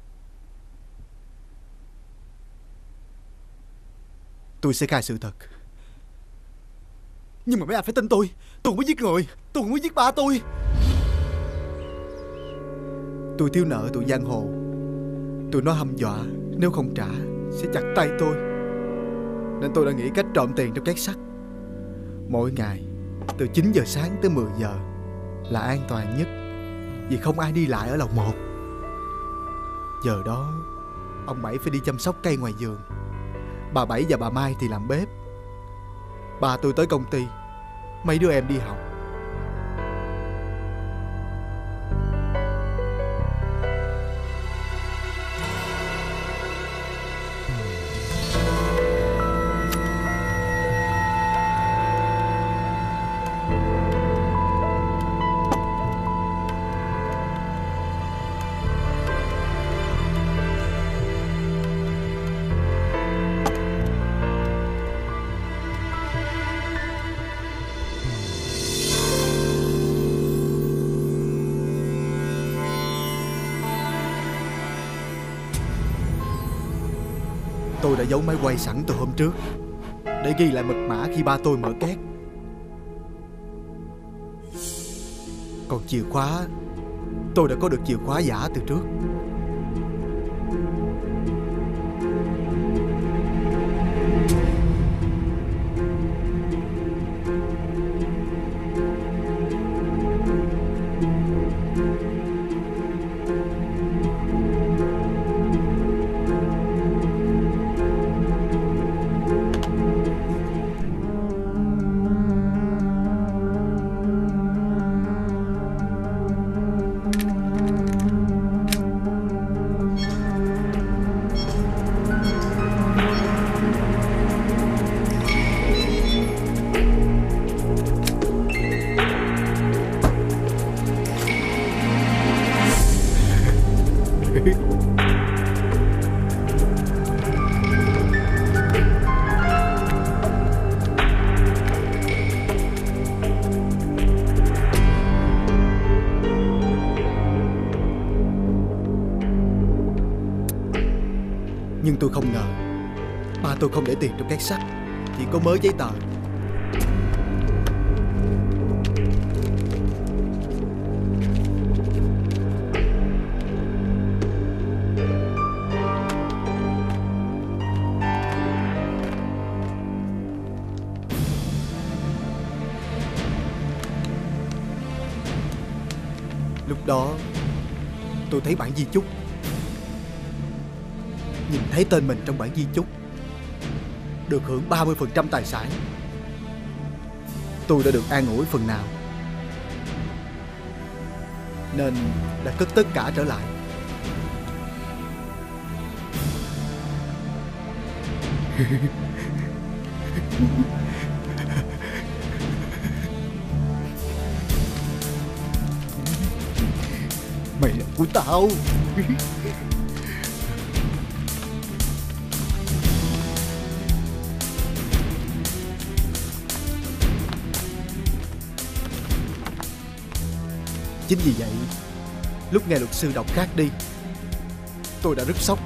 E: Tôi sẽ khai sự thật. Nhưng mà mấy anh phải tin tôi. Tôi không có giết người. Tôi không có giết ba tôi. Tôi thiếu nợ tụi giang hồ. Tụi nó hăm dọa nếu không trả sẽ chặt tay tôi. Nên tôi đã nghĩ cách trộm tiền trong két sắt. Mỗi ngày từ chín giờ sáng tới mười giờ là an toàn nhất, vì không ai đi lại ở lầu một. Giờ đó ông Bảy phải đi chăm sóc cây ngoài vườn, bà Bảy và bà Mai thì làm bếp. Ba tôi tới công ty, mấy đứa em đi học. Tôi đã giấu máy quay sẵn từ hôm trước để ghi lại mật mã khi ba tôi mở két. Còn chìa khóa, tôi đã có được chìa khóa giả từ trước. Nhưng tôi không ngờ ba tôi không để tiền trong két sắt, chỉ có mớ giấy tờ. Lúc đó tôi thấy bản di chúc. Nhìn thấy tên mình trong bản di chúc, được hưởng ba mươi phần trăm tài sản. Tôi đã được an ủi phần nào, nên đã cất tất cả trở lại. Mày là của tao. Chính vì vậy, lúc nghe luật sư đọc khác đi, tôi đã rất sốc.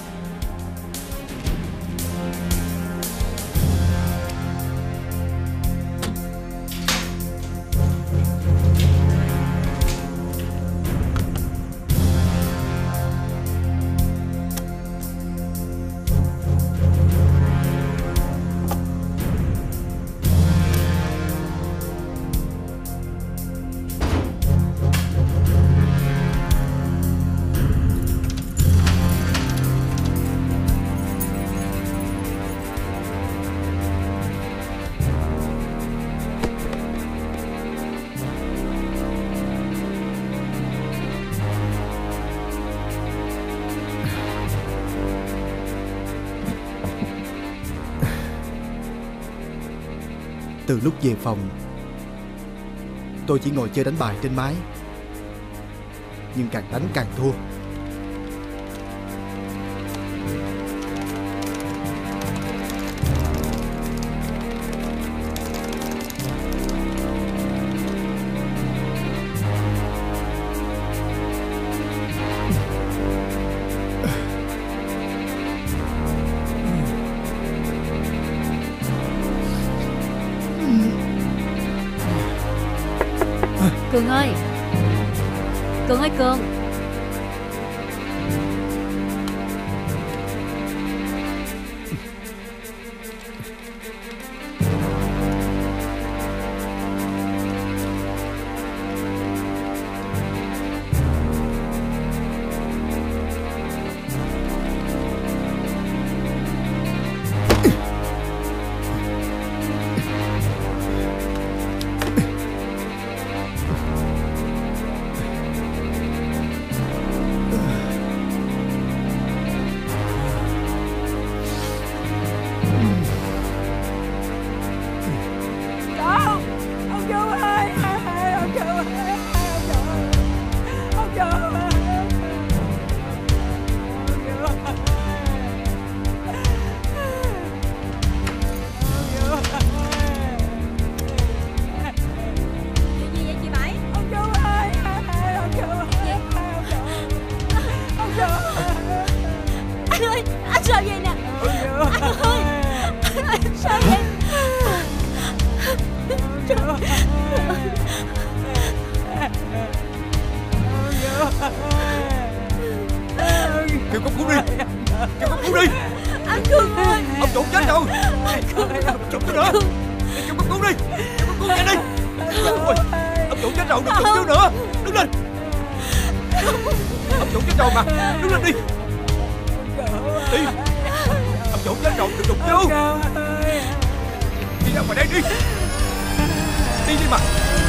E: Từ lúc về phòng, tôi chỉ ngồi chơi đánh bài trên mái. Nhưng càng đánh càng thua.
C: Cường ơi, Cường ơi Cường.
K: con cuốn đi. Giật con cuốn nhanh đi. Ôi, ông chủ chết rồi, đừng đụng vô nữa. Đứng lên. Ông chủ chết rồi mà. Đứng lên đi. Đi. Ông chủ chết rồi, đừng đụng vô. Đi ra ngoài đây đi. Đi đi mà.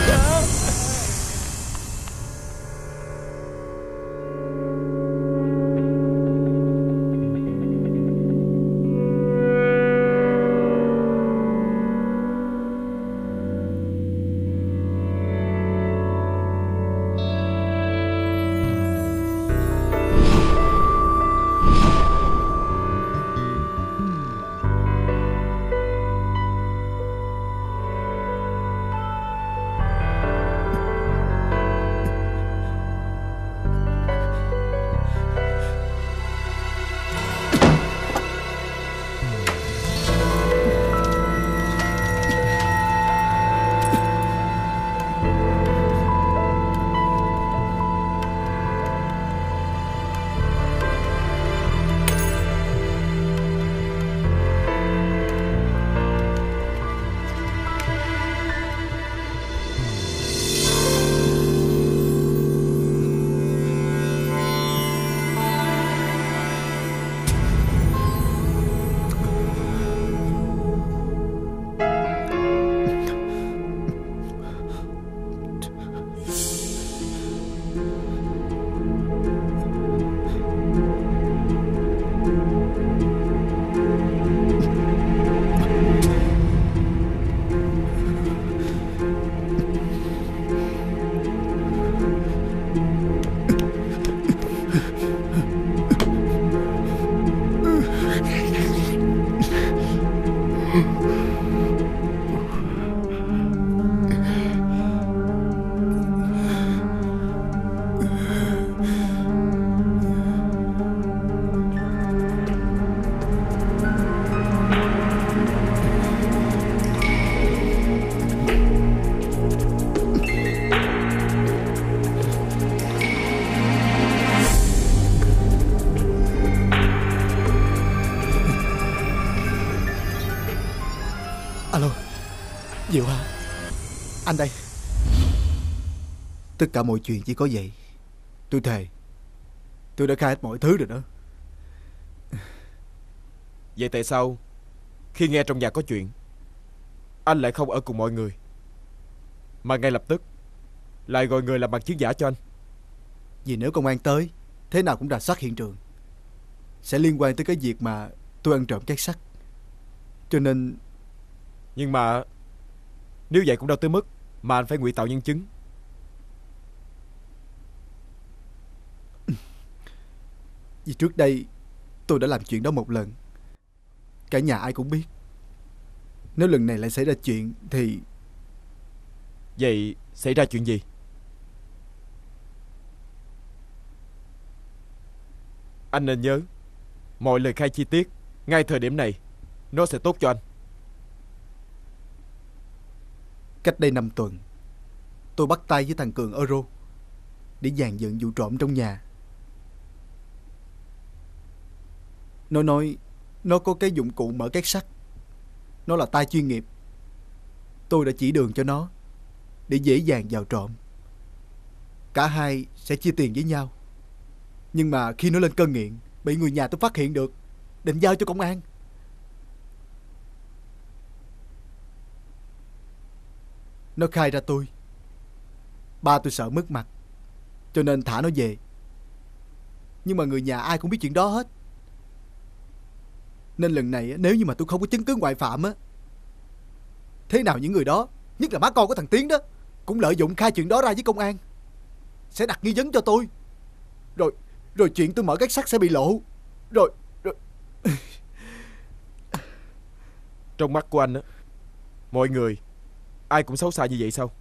E: Alo, Diệu hả? Anh đây. Tất cả mọi chuyện chỉ có vậy. Tôi thề tôi đã khai hết mọi thứ rồi đó.
K: Vậy tại sao khi nghe trong nhà có chuyện, anh lại không ở cùng mọi người, mà ngay lập tức lại gọi người làm bằng chứng giả cho anh?
E: Vì nếu công an tới, thế nào cũng rà soát hiện trường, sẽ liên quan tới cái việc mà tôi ăn trộm két sắt. Cho nên...
K: Nhưng mà nếu vậy cũng đâu tới mức mà anh phải ngụy tạo nhân chứng.
E: Vì trước đây tôi đã làm chuyện đó một lần, cả nhà ai cũng biết. Nếu lần này lại xảy ra chuyện thì...
K: Vậy xảy ra chuyện gì? Anh nên nhớ, mọi lời khai chi tiết ngay thời điểm này nó sẽ tốt cho anh.
E: Cách đây năm tuần, tôi bắt tay với thằng Cường Euro để dàn dựng vụ trộm trong nhà. Nó nói nó có cái dụng cụ mở két sắt. Nó là tay chuyên nghiệp. Tôi đã chỉ đường cho nó để dễ dàng vào trộm. Cả hai sẽ chia tiền với nhau. Nhưng mà khi nó lên cơn nghiện, bị người nhà tôi phát hiện được, định giao cho công an. Nó khai ra tôi. Ba tôi sợ mất mặt, cho nên thả nó về. Nhưng mà người nhà ai cũng biết chuyện đó hết. Nên lần này nếu như mà tôi không có chứng cứ ngoại phạm á, thế nào những người đó, nhất là má con của thằng Tiến đó, cũng lợi dụng khai chuyện đó ra với công an, sẽ đặt nghi vấn cho tôi. Rồi Rồi chuyện tôi mở két sắt sẽ bị lộ. Rồi Rồi
K: Trong mắt của anh á, mọi người ai cũng xấu xa như vậy sao?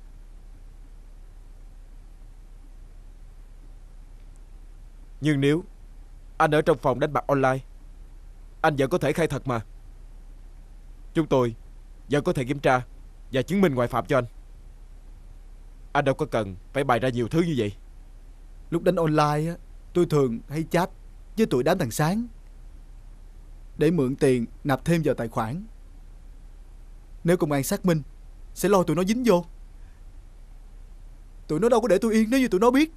K: Nhưng nếu anh ở trong phòng đánh bạc online, anh vẫn có thể khai thật mà. Chúng tôi vẫn có thể kiểm tra và chứng minh ngoại phạm cho anh. Anh đâu có cần phải bày ra nhiều thứ như vậy.
E: Lúc đánh online á, tôi thường hay chat với tụi đám thằng Sáng để mượn tiền nạp thêm vào tài khoản. Nếu công an xác minh sẽ lôi tụi nó dính vô. Tụi nó đâu có để tôi yên nếu như tụi nó biết.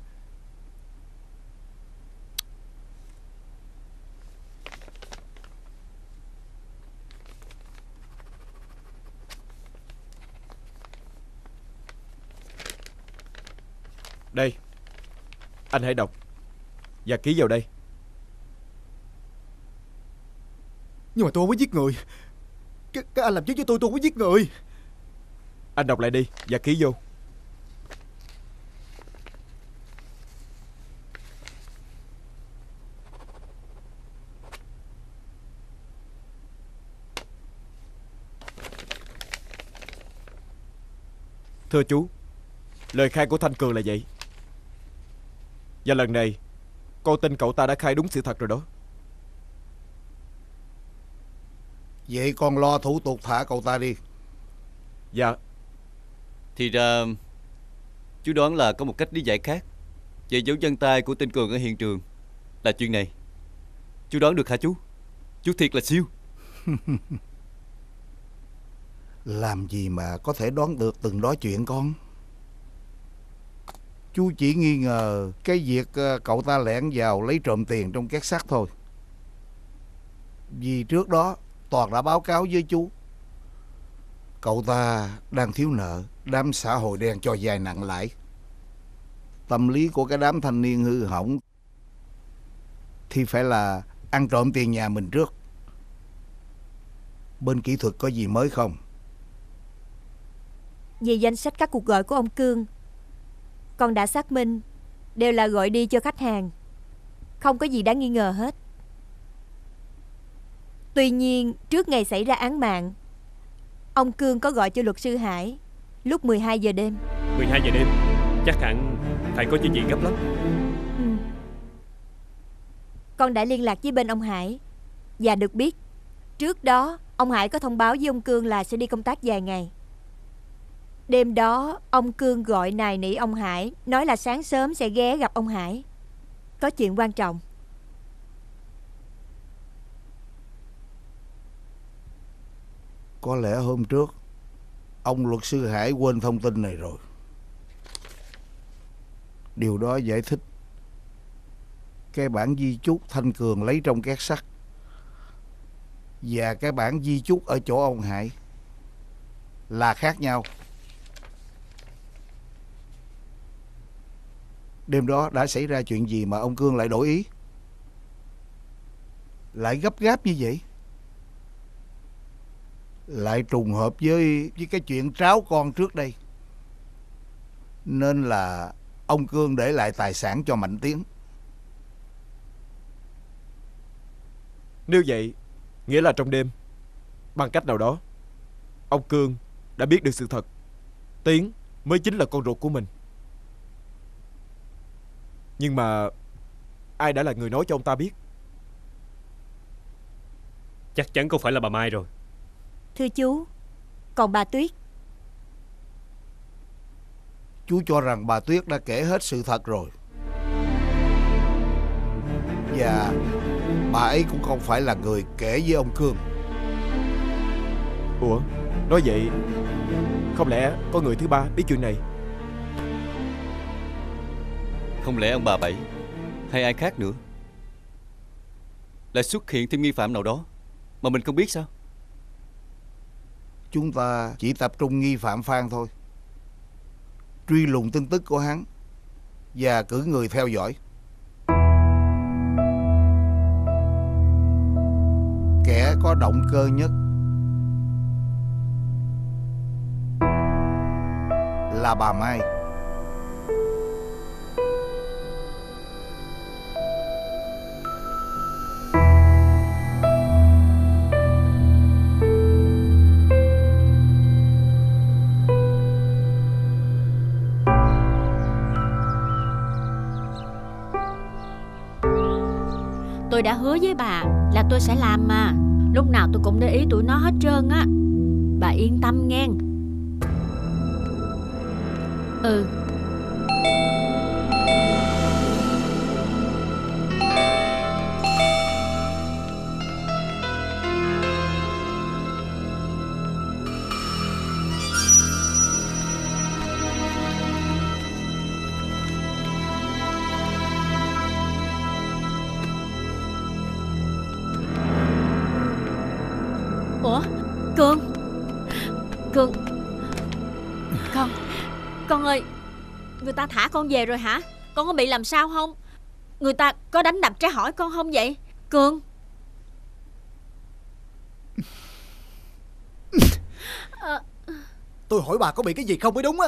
K: Đây, anh hãy đọc và ký vào đây.
E: Nhưng mà tôi không có giết người. Các, các anh làm chứng cho tôi tôi không có giết người.
K: Anh đọc lại đi và ký vô. Thưa chú, lời khai của Thanh Cường là vậy. Và lần này con tin cậu ta đã khai đúng sự thật rồi đó.
H: Vậy con lo thủ tục thả cậu ta đi.
K: Dạ.
L: Thì ra chú đoán là có một cách lý giải khác về dấu vân tay của tên Cường ở hiện trường là chuyện này. Chú đoán được hả chú? Chú thiệt là siêu.
H: Làm gì mà có thể đoán được từng đó chuyện con. Chú chỉ nghi ngờ cái việc cậu ta lẻn vào lấy trộm tiền trong két sắt thôi. Vì trước đó Toàn đã báo cáo với chú cậu ta đang thiếu nợ đám xã hội đen cho vay nặng lãi. Tâm lý của cái đám thanh niên hư hỏng thì phải là ăn trộm tiền nhà mình trước. Bên kỹ thuật có gì mới không?
M: Về danh sách các cuộc gọi của ông Cương, con đã xác minh đều là gọi đi cho khách hàng, không có gì đáng nghi ngờ hết. Tuy nhiên, trước ngày xảy ra án mạng, ông Cương có gọi cho luật sư Hải lúc mười hai giờ đêm.
A: mười hai giờ đêm? Chắc hẳn phải có chuyện gì gấp lắm.
M: Ừ. Con đã liên lạc với bên ông Hải và được biết trước đó ông Hải có thông báo với ông Cương là sẽ đi công tác vài ngày. Đêm đó ông Cương gọi nài nỉ ông Hải, nói là sáng sớm sẽ ghé gặp ông Hải, có chuyện quan trọng.
H: Có lẽ hôm trước ông luật sư Hải quên thông tin này rồi. Điều đó giải thích cái bản di chúc Thanh Cường lấy trong két sắt và cái bản di chúc ở chỗ ông Hải là khác nhau. Đêm đó đã xảy ra chuyện gì mà ông Cương lại đổi ý, lại gấp gáp như vậy? Lại trùng hợp với với cái chuyện tráo con trước đây, nên là ông Cương để lại tài sản cho Mạnh Tiến.
K: Nếu vậy, nghĩa là trong đêm, bằng cách nào đó, ông Cương đã biết được sự thật Tiến mới chính là con ruột của mình. Nhưng mà ai đã là người nói cho ông ta biết?
A: Chắc chắn không phải là bà Mai rồi.
M: Thưa chú, còn bà Tuyết?
H: Chú cho rằng bà Tuyết đã kể hết sự thật rồi. Và bà ấy cũng không phải là người kể với ông Cương.
K: Ủa, nói vậy không lẽ có người thứ ba biết chuyện này?
L: Không lẽ ông bà Bảy hay ai khác nữa lại xuất hiện thêm nghi phạm nào đó mà mình không biết sao?
H: Chúng ta chỉ tập trung nghi phạm Phan thôi, truy lùng tin tức của hắn và cử người theo dõi. Kẻ có động cơ nhất là bà Mai.
C: Tôi đã hứa với bà là tôi sẽ làm mà. Lúc nào tôi cũng để ý tụi nó hết trơn á. Bà yên tâm nghe. Ừ. Cương. Con. Con ơi. Người ta thả con về rồi hả? Con có bị làm sao không? Người ta có đánh đập trái hỏi con không vậy Cương?
E: à... Tôi hỏi bà có bị cái gì không mới đúng á.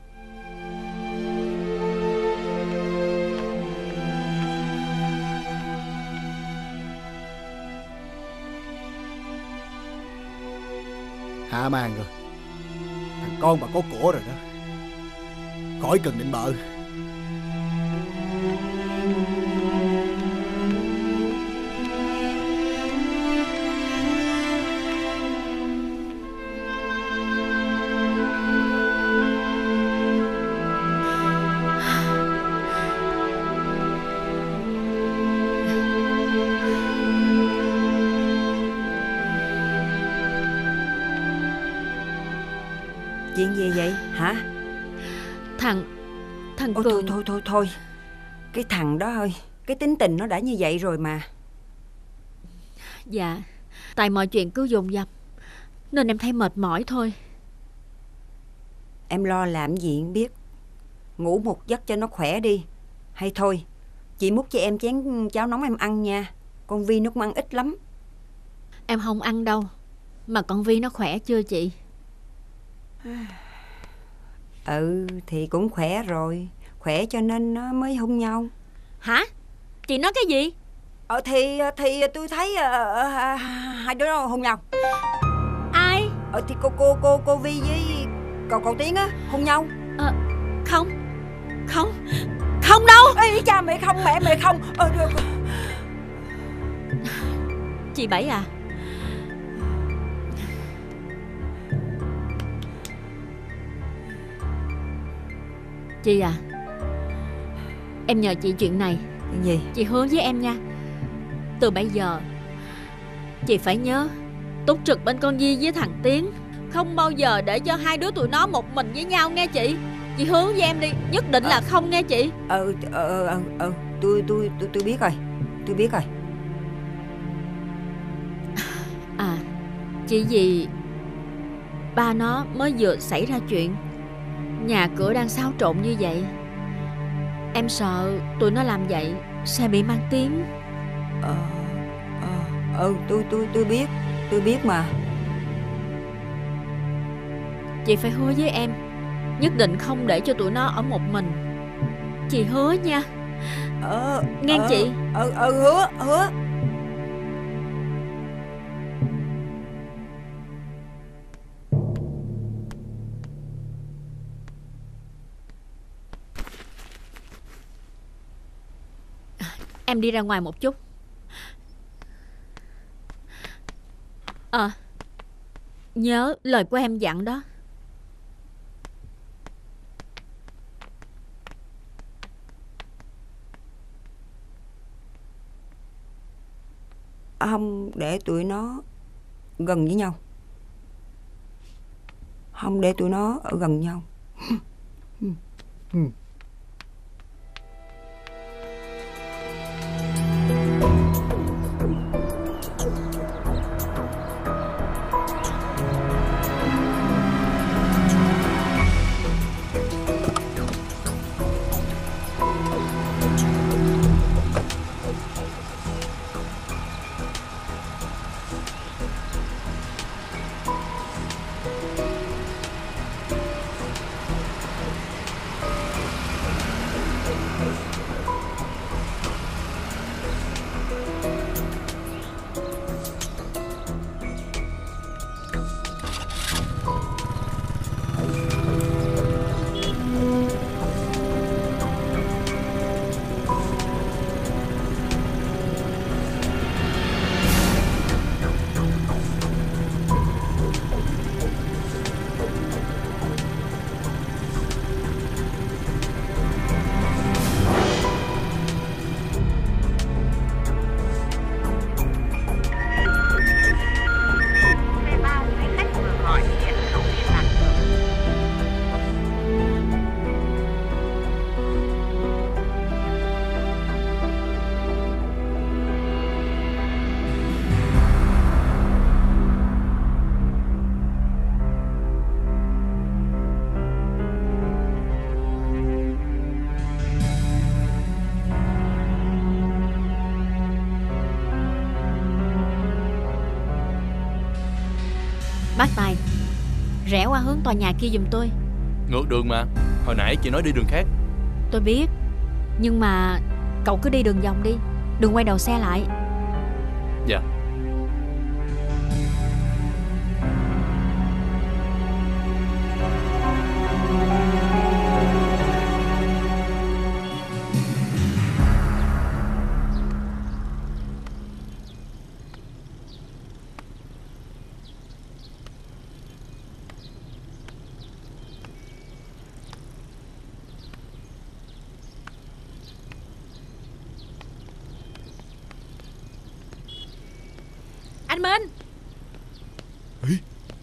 E: Hạ màn rồi. Thằng con bà có của rồi đó, khỏi cần định bợ.
I: Chuyện gì vậy hả?
C: Thằng Thằng
I: Ôi,
C: Cường.
I: Thôi thôi thôi thôi Cái thằng đó ơi, cái tính tình nó đã như vậy rồi mà.
C: Dạ, tại mọi chuyện cứ dồn dập nên em thấy mệt mỏi thôi.
I: Em lo làm gì không biết. Ngủ một giấc cho nó khỏe đi. Hay thôi, chị múc cho em chén cháo nóng em ăn nha. Con Vi nó cũng ăn ít lắm.
C: Em không ăn đâu. Mà con Vi nó khỏe chưa chị?
I: Ừ thì cũng khỏe rồi. Khỏe cho nên nó mới hôn nhau.
C: Hả? Chị nói cái gì?
I: Ờ thì thì tôi thấy uh, hai đứa nó hôn nhau.
C: Ai?
I: Ờ thì cô cô cô cô Vi với cậu cậu Tiến á hôn nhau.
C: Ờ không. Không. Không đâu.
I: Ê cha mẹ không, mẹ mẹ không. Ờ được.
C: Chị Bảy à, chị à, em nhờ chị chuyện này.
I: Chuyện gì?
C: Chị hứa với em nha, từ bây giờ chị phải nhớ túc trực bên con Di với thằng Tiến, không bao giờ để cho hai đứa tụi nó một mình với nhau nghe chị. Chị hứa với em đi, nhất định à. là không nghe chị.
I: Ờ ờ ờ ờ tôi tôi tôi tôi biết rồi, tôi biết rồi.
C: À, chỉ vì ba nó mới vừa xảy ra chuyện, nhà cửa đang xáo trộn như vậy, em sợ tụi nó làm vậy sẽ bị mang tiếng.
I: Ờ ờ ừ tôi tôi tôi biết, tôi biết mà.
C: Chị phải hứa với em, nhất định không để cho tụi nó ở một mình. Chị hứa nha.
I: Ờ
C: nghe
I: ờ,
C: chị.
I: Ờ ờ hứa hứa.
C: Em đi ra ngoài một chút. Ờ à, nhớ lời của em dặn đó.
I: Không để tụi nó gần với nhau. Không để tụi nó ở gần nhau.
C: Bác Tài, rẽ qua hướng tòa nhà kia giùm tôi.
N: Ngược đường mà, hồi nãy chị nói đi đường khác.
C: Tôi biết, nhưng mà cậu cứ đi đường vòng đi, đừng quay đầu xe lại.
N: Dạ.
B: Anh Minh.
K: Ê,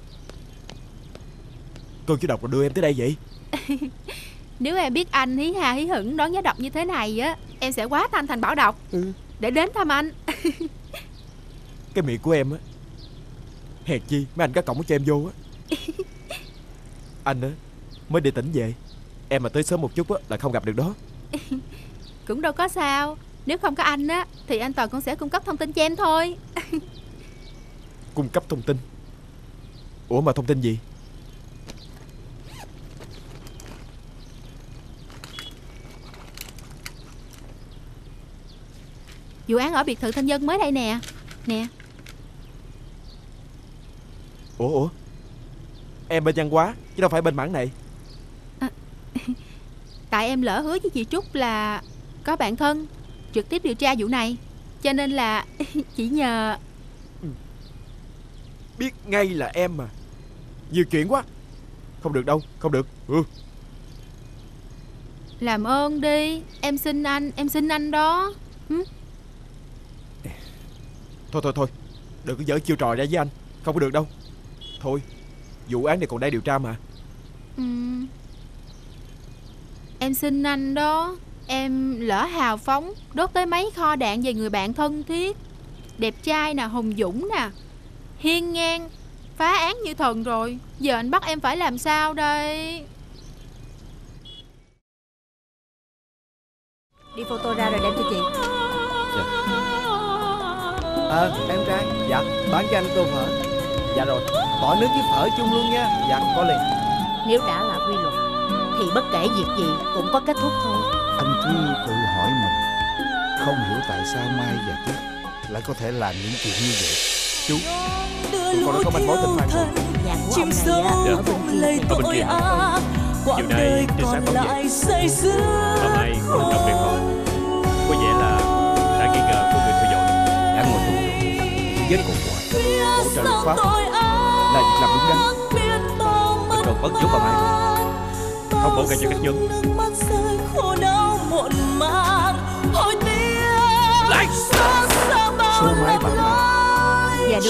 K: tôi chỉ đọc là đưa em tới đây vậy?
O: Nếu em biết anh hí ha hí hửng đón giá độc như thế này á, em sẽ quá thanh thành bảo độc. Ừ. Để đến thăm anh.
K: Cái miệng của em á, hèn chi mấy anh cá cổng cho em vô á. Anh á mới đi tỉnh về, em mà tới sớm một chút á là không gặp được đó.
O: Cũng đâu có sao. Nếu không có anh á thì anh Toàn cũng sẽ cung cấp thông tin cho em thôi.
K: Cung cấp thông tin? Ủa mà thông tin gì?
O: Vụ án ở biệt thự Thanh Dân mới đây nè. Nè.
K: Ủa ủa em bên Văn Hóa chứ đâu phải bên mảng này.
O: À, tại em lỡ hứa với chị Trúc là có bạn thân trực tiếp điều tra vụ này, cho nên là chỉ nhờ.
K: Biết ngay là em mà. Nhiều chuyện quá. Không được đâu, không được. Ừ.
O: Làm ơn đi, em xin anh, em xin anh đó. Hử?
K: Thôi thôi thôi, đừng có giở chiêu trò ra với anh. Không có được đâu. Thôi, vụ án này còn đang điều tra mà.
O: Ừ. Em xin anh đó. Em lỡ hào phóng đốt tới mấy kho đạn về người bạn thân thiết, đẹp trai nè, hùng dũng nè, hiên ngang, phá án như thần rồi. Giờ anh bắt em phải làm sao đây?
M: Đi photo ra rồi đem cho chị.
E: Dạ. À, em trai. Dạ, bán cho anh tô phở. Dạ rồi, bỏ nước với phở chung luôn nha. Dạ, có liền.
F: Nếu đã là quy luật thì bất kể việc gì cũng có kết thúc thôi.
H: Anh cứ tự hỏi mình, không hiểu tại sao Mai và Tuyết lại có thể làm những chuyện như vậy.
K: Chú, tụi con đã có manh mối tình mang rồi.
F: Nhà của ông này á, ở bên kia.
A: Ở bên kia. Chiều nay trinh sát báo về. Hôm nay có hành động đẹp không? Có vẻ là đã nghi ngờ có người theo dõi.
J: Án ngồi tù rồi, giết con quại.
K: Hỗ trợ luật pháp là việc làm đúng đắn.
L: Mình còn bất giúp bà Mai.
A: Không bỏ ngay cho các nhóm.
H: Số máy bà Mai.
F: Dạ đúng.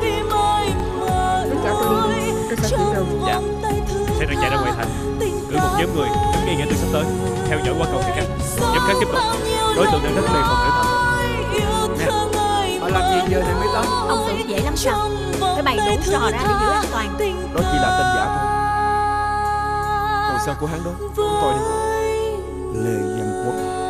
F: Cứ cho tôi đi, tôi sẽ cứu rồi.
A: Dạ. Sẽ được chạy ra ngoài thành, cử một nhóm người đứng ngay ngã tư sắp tới, theo dõi qua cầu Thị Cát. Nhóm khác tiếp tục. Đối tượng đang rất đề phòng cẩn thận.
E: Nè, họ làm gì giờ này mới tới?
C: Ông tưởng dễ lắm sao? Phải bày đủ trò ra để giữ an toàn.
K: Đó chỉ là tên giả thôi. Hồ sơ của hắn đó, chúng tôi đi.
H: Lê Văn Quốc